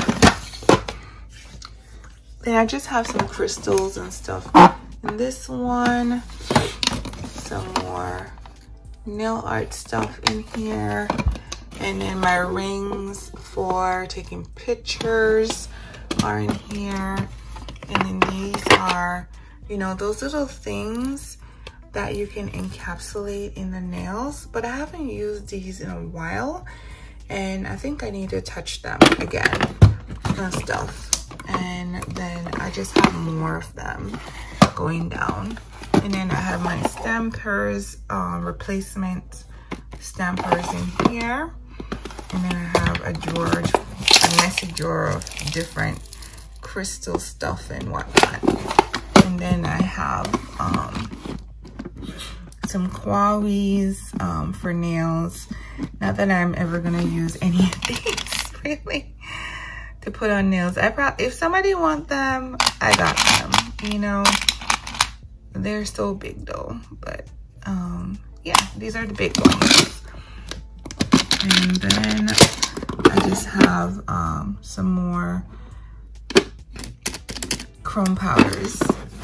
Then I just have some crystals and stuff. And this one, some more nail art stuff in here. And then my rings for taking pictures are in here. And then these are, you know, those little things that you can encapsulate in the nails. But I haven't used these in a while, and I think I need to touch them again and stuff. And then I just have more of them going down. And then I have my stampers, um, replacement stampers in here. And then I have a drawer, a messy drawer of different crystal stuff and whatnot. And then I have um, some Huawei's um, for nails. Not that I'm ever gonna use any of these, really, to put on nails. I probably, if somebody want them, I got them, you know. They're so big though, but um, yeah, these are the big ones. And then I just have um, some more chrome powders.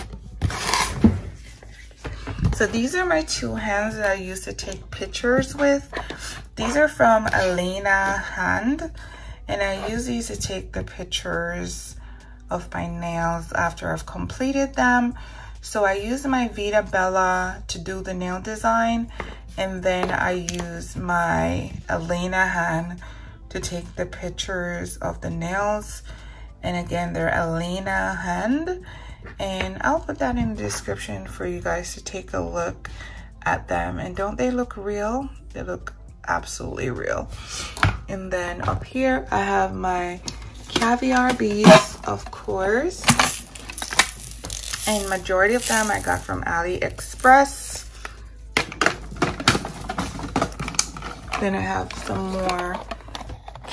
So these are my two hands that I use to take pictures with. These are from Elena Hand, and I use these to take the pictures of my nails after I've completed them. So I use my Vita Bella to do the nail design, and then I use my Elena Hand to take the pictures of the nails. And again, they're Elena Hand, and I'll put that in the description for you guys to take a look at them. And don't they look real? They look absolutely real. And then up here I have my caviar beads, of course, and majority of them I got from AliExpress. Then I have some more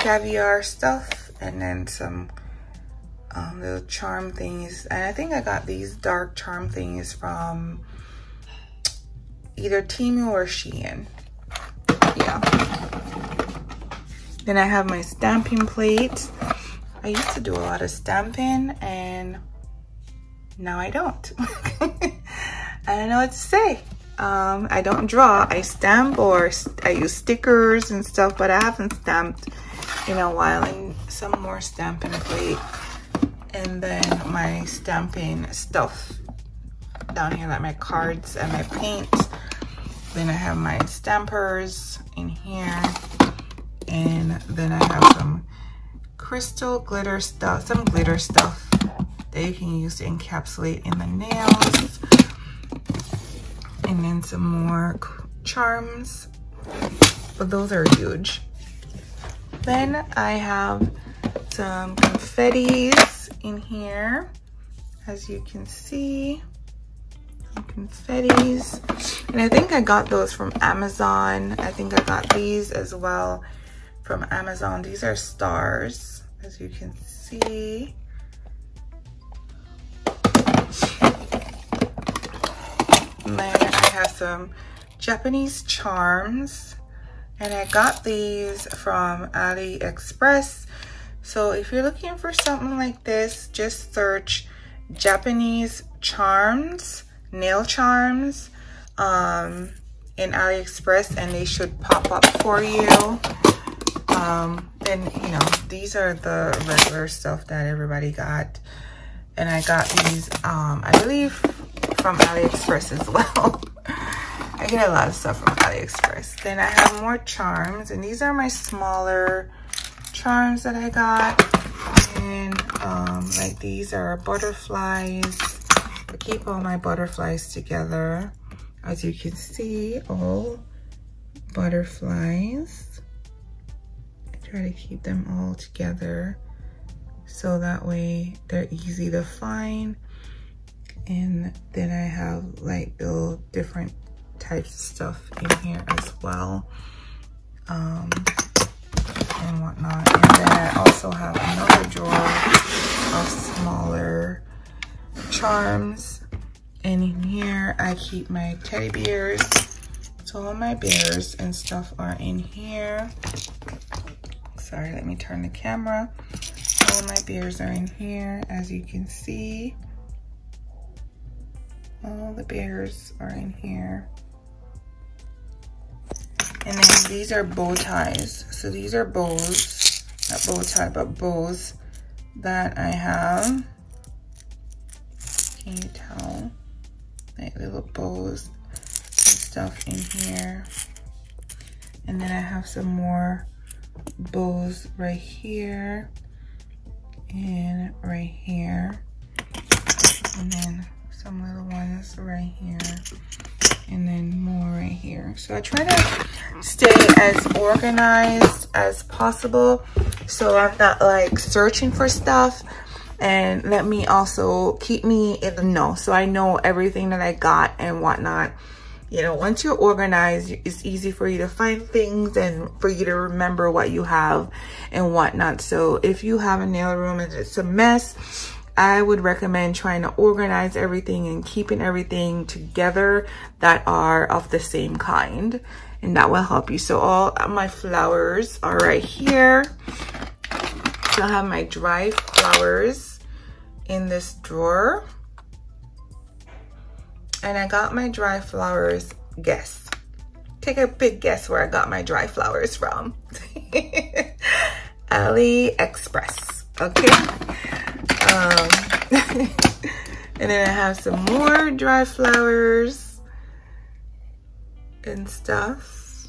caviar stuff, and then some um, little charm things. And I think I got these dark charm things from either Temu or Shein. Yeah. Then I have my stamping plate. I used to do a lot of stamping, and now I don't. I don't know what to say. Um, I don't draw. I stamp, or I use stickers and stuff, but I haven't stamped in a while. And some more stamping plate. And then my stamping stuff down here, like my cards and my paint. Then I have my stampers in here. And then I have some crystal glitter stuff, some glitter stuff that you can use to encapsulate in the nails. And then some more charms, but those are huge. Then I have some confettis in here, as you can see, some confettis. And I think I got those from Amazon. I think I got these as well from Amazon. These are stars, as you can see. And then I have some Japanese charms, and I got these from AliExpress. So if you're looking for something like this, just search Japanese charms, nail charms, um, in AliExpress, and they should pop up for you. Um, and you know, these are the regular stuff that everybody got. And I got these, um, I believe, from AliExpress as well. I get a lot of stuff from AliExpress. Then I have more charms, and these are my smaller charms that I got. And um, like these are butterflies. I keep all my butterflies together. As you can see, all butterflies. I try to keep them all together, so that way they're easy to find. And then I have like little different types of stuff in here as well, um, and whatnot. And then I also have another drawer of smaller charms. And in here I keep my teddy bears. So all my bears and stuff are in here. Sorry, let me turn the camera. All my bears are in here, as you can see. All the bears are in here. And then these are bow ties. So these are bows, not bow tie, but bows that I have. Can you tell? Like little bows and stuff in here. And then I have some more bows right here and right here. And then some little ones right here, and then more right here. So I try to stay as organized as possible, so I'm not like searching for stuff, and let me also keep me in the know, so I know everything that I got and whatnot. You know, once you're organized, it's easy for you to find things and for you to remember what you have and whatnot. So if you have a nail room and it's a mess, I would recommend trying to organize everything and keeping everything together that are of the same kind, and that will help you. So all my flowers are right here. So I have my dry flowers in this drawer. And I got my dry flowers, guess. Take a big guess where I got my dry flowers from. AliExpress, okay? Um, and then I have some more dry flowers and stuff.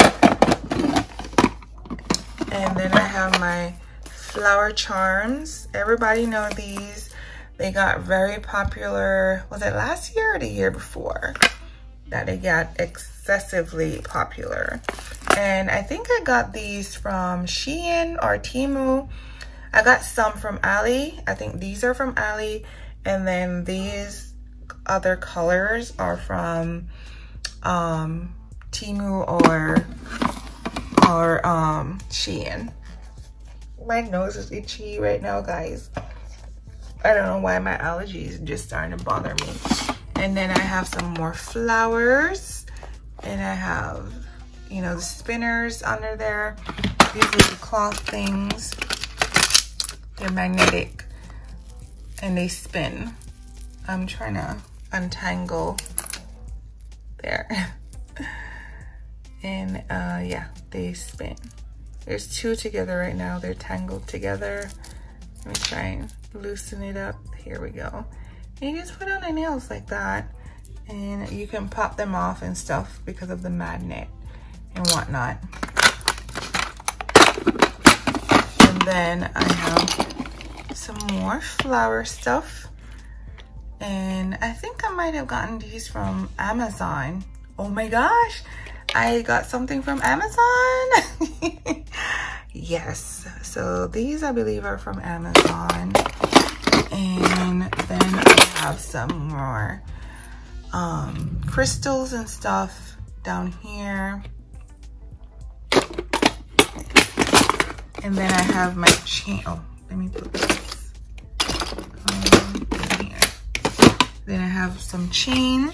And then I have my flower charms. Everybody know these. They got very popular. Was it last year or the year before that they got excessively popular? And I think I got these from Shein or Temu. I got some from Ali. I think these are from Ali. And then these other colors are from um, Temu or, or um, Shein. My nose is itchy right now, guys. I don't know why my allergies just starting to bother me. And then I have some more flowers. And I have, you know, the spinners under there. These are the cloth things. They're magnetic and they spin. I'm trying to untangle there. And uh, yeah, they spin. There's two together right now. They're tangled together. Let me try and loosen it up. Here we go. And you just put on the nails like that. And you can pop them off and stuff because of the magnet and whatnot. And then I have some more flower stuff. And I think I might have gotten these from Amazon. Oh my gosh, I got something from Amazon. Yes, so these I believe are from Amazon. And then I have some more um, crystals and stuff down here. And then I have my chain. Oh, let me put this um, in here. Then I have some chains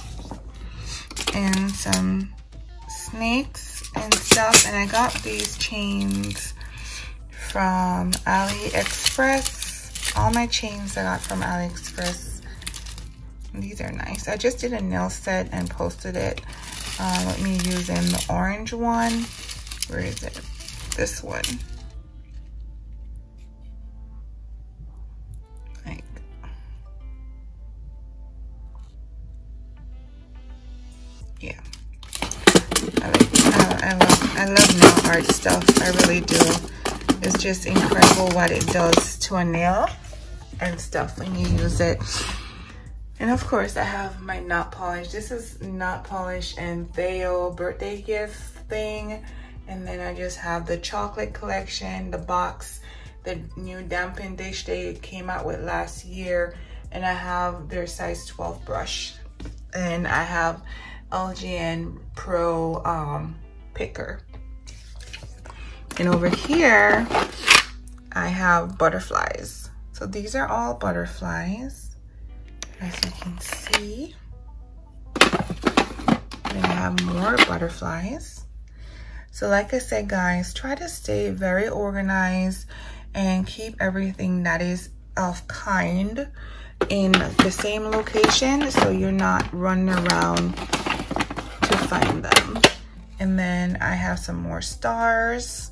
and some snakes and stuff. And I got these chains from AliExpress. All my chains I got from AliExpress. And these are nice. I just did a nail set and posted it. Uh, let me use in the orange one. Where is it? This one. Like, yeah. I like. Uh, I love. I love nail art stuff. I really do. It's just incredible what it does to a nail and stuff when you use it. And of course, I have my nail polish. This is nail polish and Theo birthday gift thing. And then I just have the chocolate collection, the box, the new dampen dish they came out with last year. And I have their size twelve brush. And I have L G N Pro um, picker. And over here, I have butterflies. So these are all butterflies, as you can see. Then I have more butterflies. So like I said, guys, try to stay very organized and keep everything that is of kind in the same location so you're not running around to find them. And then I have some more stars.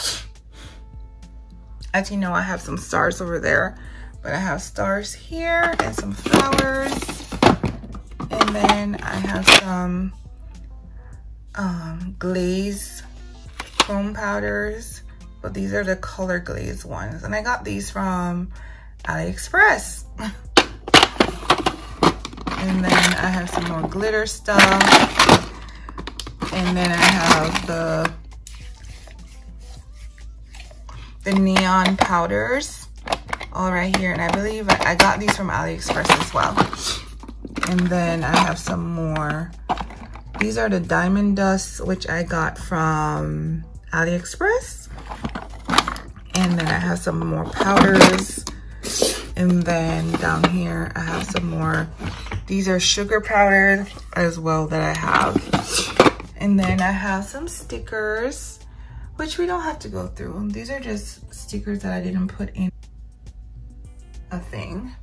As you know, I have some stars over there, but I have stars here and some flowers. And then I have some um, glaze chrome powders, but these are the color glaze ones. And I got these from AliExpress. And then I have some more glitter stuff. And then I have the the neon powders all right here. And I believe I, I got these from AliExpress as well. And then I have some more. These are the diamond dust, which I got from AliExpress. And then I have some more powders. And then down here, I have some more. These are sugar powders as well that I have. And then I have some stickers, which we don't have to go through. These are just stickers that I didn't put in a thing.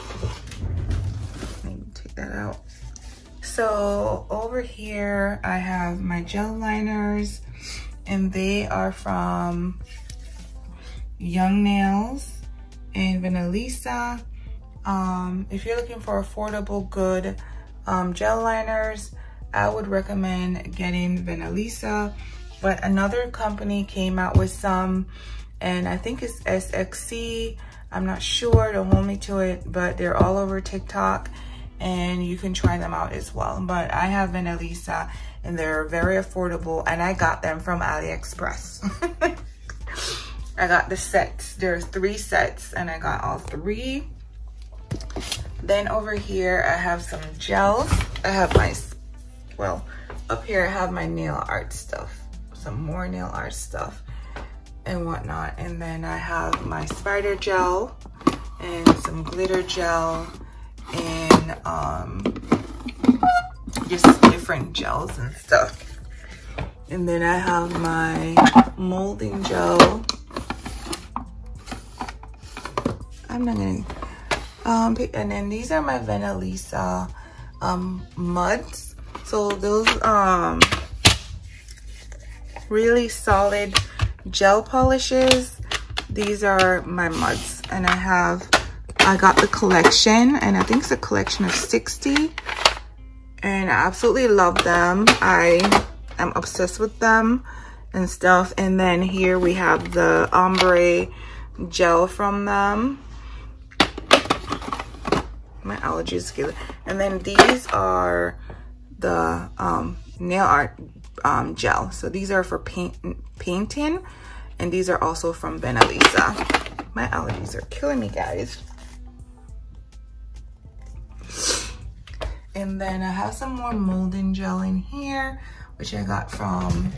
Let me take that out. So over here, I have my gel liners, and they are from Young Nails and Vendeeni. Um, if you're looking for affordable, good um, gel liners, I would recommend getting Vendeeni. But another company came out with some, and I think it's S X C. I'm not sure, don't hold me to it, but they're all over TikTok and you can try them out as well. But I have Vendeeni and they're very affordable, and I got them from AliExpress. I got the sets. There's three sets and I got all three. Then over here, I have some gels. I have my, well, up here I have my nail art stuff. Some more nail art stuff. and whatnot. And then I have my spider gel and some glitter gel and um, just different gels and stuff. And then I have my molding gel. I'm not gonna, um, and then these are my Vendeeni um, muds. So those um, really solid gel polishes, these are my muds. And I have, I got the collection, and I think it's a collection of sixty. And I absolutely love them. I am obsessed with them and stuff. And then here we have the ombre gel from them. My allergies kill. And then these are the um, nail art um, gel. So these are for paint painting, and these are also from Vendeeni. My allergies are killing me, guys. And then I have some more molding gel in here, which I got from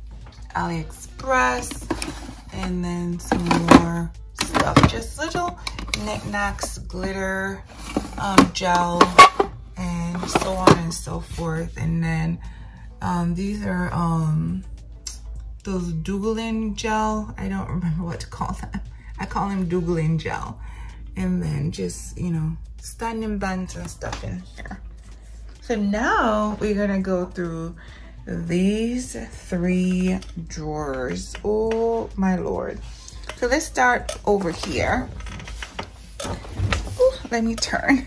AliExpress. And then some more stuff, just little knickknacks, glitter, um, gel, and so on and so forth. And then um, these are um, those doodling gel. I don't remember what to call them. I call them doodling gel. And then just, you know, standing bands and stuff in here. So now we're gonna go through these three drawers. Oh my Lord. So let's start over here. Ooh, let me turn.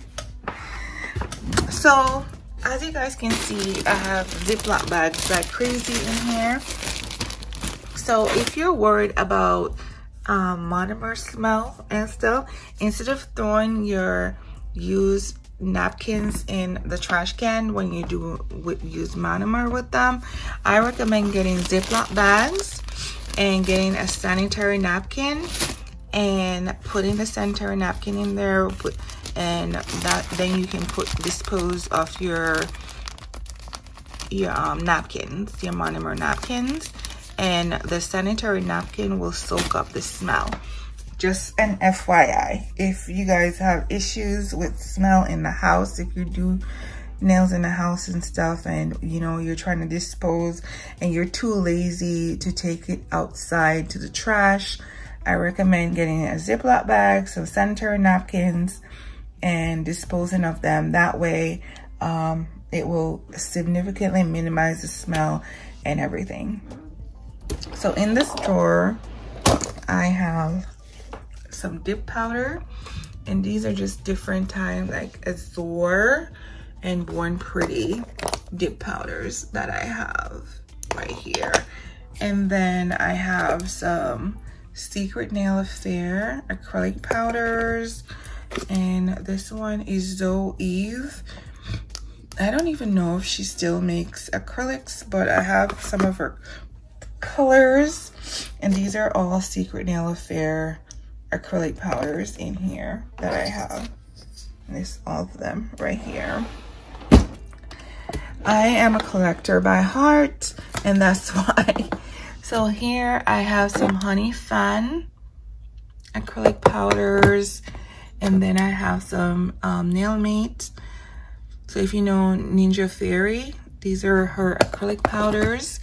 So as you guys can see, I have Ziploc bags like crazy in here. So if you're worried about um, monomer smell and stuff, instead of throwing your used napkins in the trash can when you do with, use monomer with them, I recommend getting Ziploc bags and getting a sanitary napkin and putting the sanitary napkin in there, and that then you can put dispose of your your um, napkins, your monomer napkins, and the sanitary napkin will soak up the smell. Just an F Y I, if you guys have issues with smell in the house, if you do nails in the house and stuff, and you know you're trying to dispose and you're too lazy to take it outside to the trash, I recommend getting a Ziploc bag, some sanitary napkins, and disposing of them. That way um, it will significantly minimize the smell and everything. So in this drawer I have some dip powder, and these are just different times, like Azure and Born Pretty dip powders that I have right here. And then I have some Secret Nail Affair acrylic powders, and this one is Zoe Eve. I don't even know if she still makes acrylics, but I have some of her colors, and these are all Secret Nail Affair acrylic powders in here that I have. And this, all of them right here. I am a collector by heart, and that's why. So here I have some Honey Fan acrylic powders, and then I have some um, Nail Mate. So if you know Ninja Fairy, these are her acrylic powders.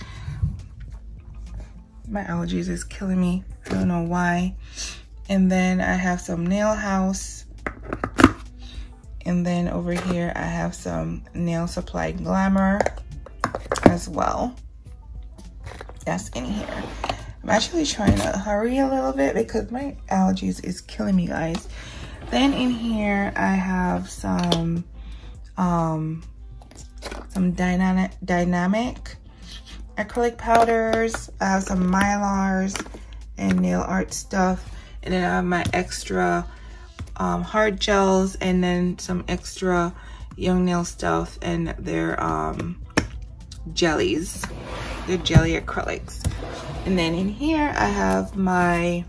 My allergies is killing me. I don't know why. And then I have some Nail House. And then over here I have some Nail Supply Glamour as well. That's in here. I'm actually trying to hurry a little bit because my allergies is killing me, guys. Then in here I have some um some dynamic dynamic acrylic powders. I have some Mylars and nail art stuff. And then I have my extra um, hard gels, and then some extra young nail stuff, and their um, jellies. They're jelly acrylics. And then in here I have my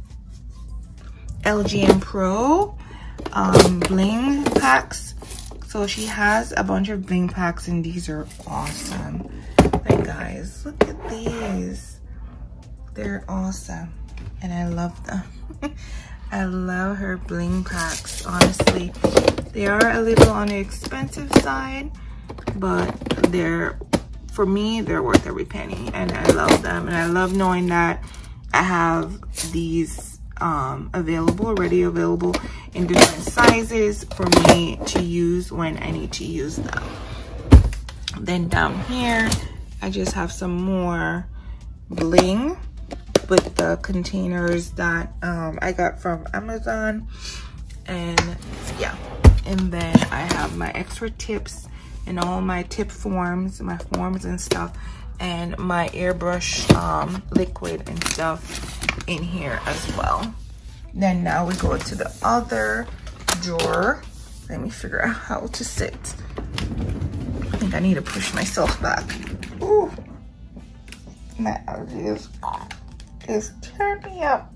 L G M Pro um, bling packs. So she has a bunch of bling packs, and these are awesome. Like, guys, look at these. They're awesome and I love them. I love her bling packs. Honestly, they are a little on the expensive side, but they're, for me, they're worth every penny, and I love them. And I love knowing that I have these um, available, already available in different sizes for me to use when I need to use them. Then down here, I just have some more bling with the containers that um, I got from Amazon. And yeah, and then I have my extra tips and all my tip forms, my forms and stuff, and my airbrush um, liquid and stuff in here as well. Then now we go to the other drawer. Let me figure out how to sit. I think I need to push myself back. Ooh, my allergies is turning me up.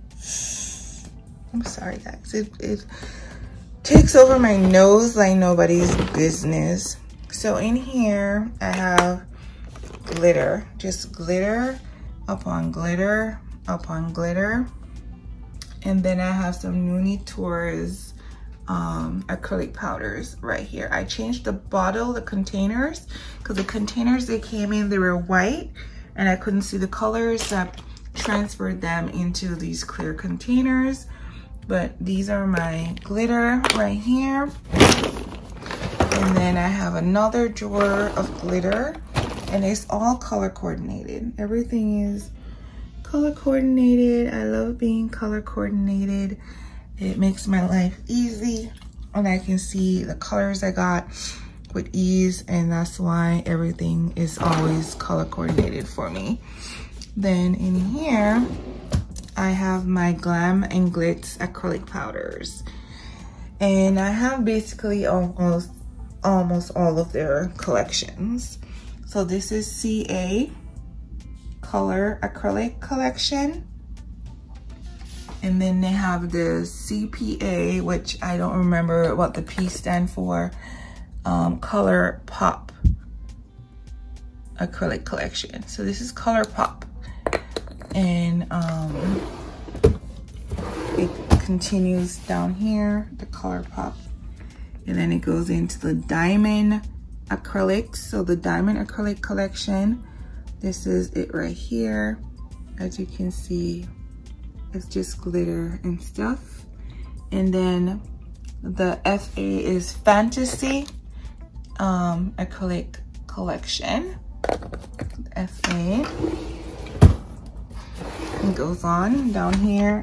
I'm sorry guys, it, it takes over my nose like nobody's business. So in here I have glitter, just glitter upon glitter upon glitter. And then I have some Nuni Tours um, acrylic powders right here. I changed the bottle, the containers, because the containers they came in, they were white and I couldn't see the colors, so I transferred them into these clear containers. But these are my glitter right here. And then I have another drawer of glitter, and it's all color coordinated. Everything is color coordinated. I love being color coordinated. It makes my life easy, and I can see the colors I got with ease, and that's why everything is always color coordinated for me. Then in here, I have my Glam and Glitz acrylic powders, and I have basically almost almost all of their collections. So this is C A Color Acrylic Collection, and then they have the C P A, which I don't remember what the P stand for, um, Color Pop Acrylic Collection. So this is Color Pop, and um, it continues down here, the Color Pop, and then it goes into the Diamond Acrylics. So the Diamond Acrylic Collection, this is it right here. As you can see, it's just glitter and stuff. And then the F A is Fantasy um, Acrylic Collection. F A. It goes on down here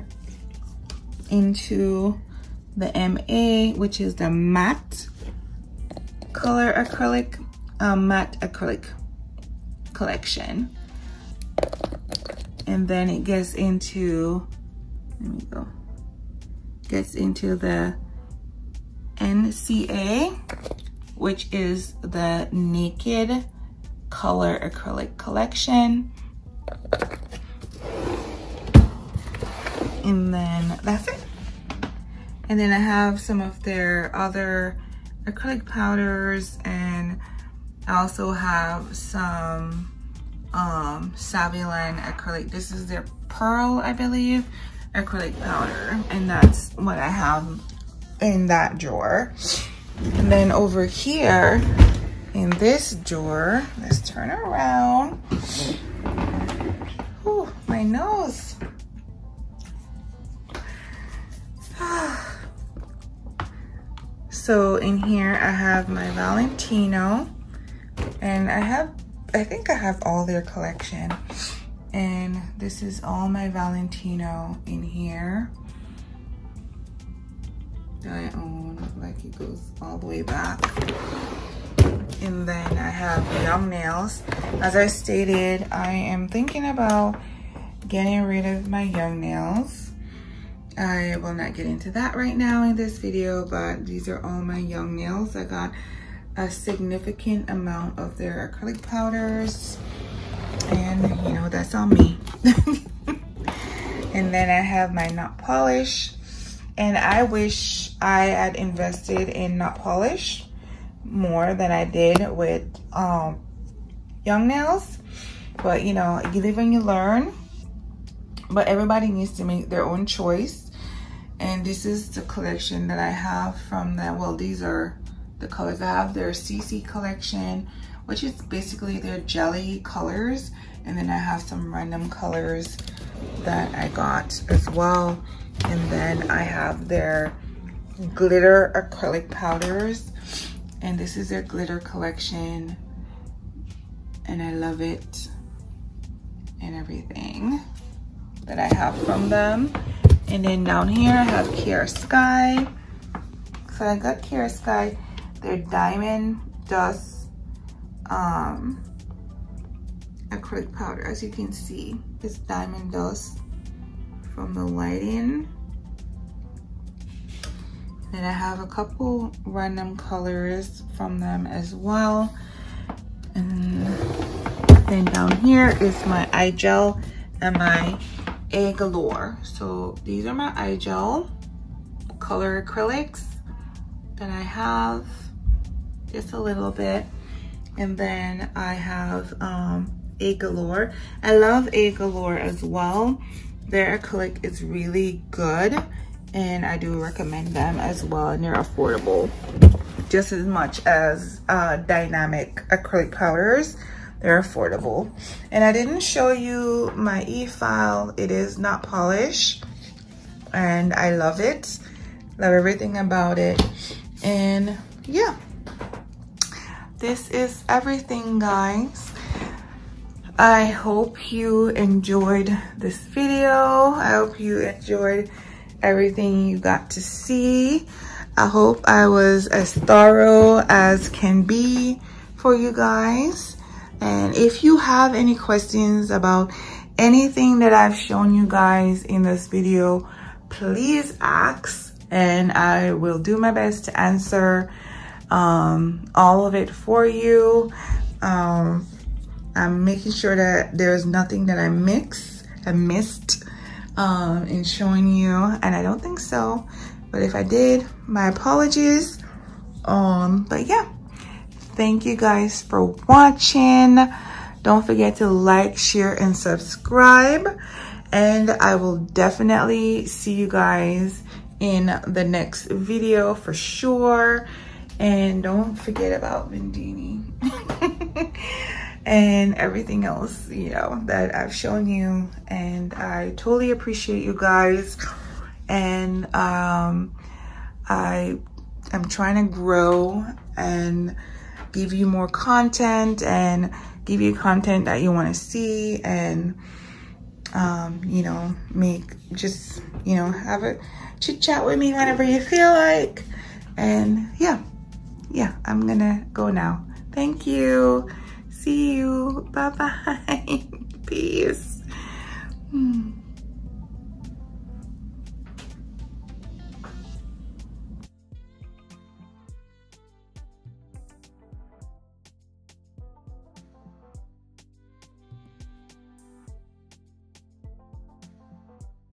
into the M A, which is the Matte Color Acrylic, um, Matte Acrylic Collection. And then it gets into, let me go, gets into the N C A, which is the Naked Color Acrylic Collection. And then that's it. And then I have some of their other acrylic powders, and I also have some um, Savilan acrylic. This is their Pearl, I believe, acrylic powder, and that's what I have in that drawer. And then over here in this drawer, let's turn around. Whew, my nose. So in here I have my Valentino, and I have, I think I have all their collection, and this is all my Valentino in here that I own, like it goes all the way back. And then I have Young Nails. As I stated, I am thinking about getting rid of my Young Nails. I will not get into that right now in this video, but these are all my Young Nails. I got a significant amount of their acrylic powders, and you know, that's on me. And then I have my Not Polish, and I wish I had invested in Not Polish more than I did with um, Young Nails, but you know, you live and you learn. but everybody needs to make their own choice. And this is the collection that I have from them. Well, these are the colors I have. Their C C collection, which is basically their jelly colors, and then I have some random colors that I got as well. And then I have their glitter acrylic powders, and this is their glitter collection, and I love it and everything that I have from them. And then down here I have Kiara Sky. So I got Kiara Sky, their diamond dust um, acrylic powder. As you can see, it's diamond dust from the lighting. And I have a couple random colors from them as well. And then down here is my eye gel and my A Galore. So these are my eye gel color acrylics that I have, just a little bit. And then I have um, A Galore. I love A Galore as well. Their acrylic is really good, and I do recommend them as well, and they're affordable just as much as uh, dynamic acrylic powders. They're affordable. And I didn't show you my e-file. It is not polished, and I love it. Love everything about it. And yeah, this is everything, guys. I hope you enjoyed this video. I hope you enjoyed everything you got to see. I hope I was as thorough as can be for you guys. And if you have any questions about anything that I've shown you guys in this video, please ask, and I will do my best to answer um, all of it for you. Um, I'm making sure that there's nothing that I mix, I missed um, in showing you, and I don't think so. But if I did, my apologies. Um, but yeah. Thank you guys for watching. Don't forget to like, share, and subscribe. And I will definitely see you guys in the next video for sure. And don't forget about Vendeeni and everything else, you know, that I've shown you. And I totally appreciate you guys. And um, I am trying to grow and give you more content, and give you content that you want to see, and um you know, make just, you know, have a chit chat with me whenever you feel like. And yeah yeah I'm gonna go now. Thank you. See you. Bye bye. Peace. Hmm.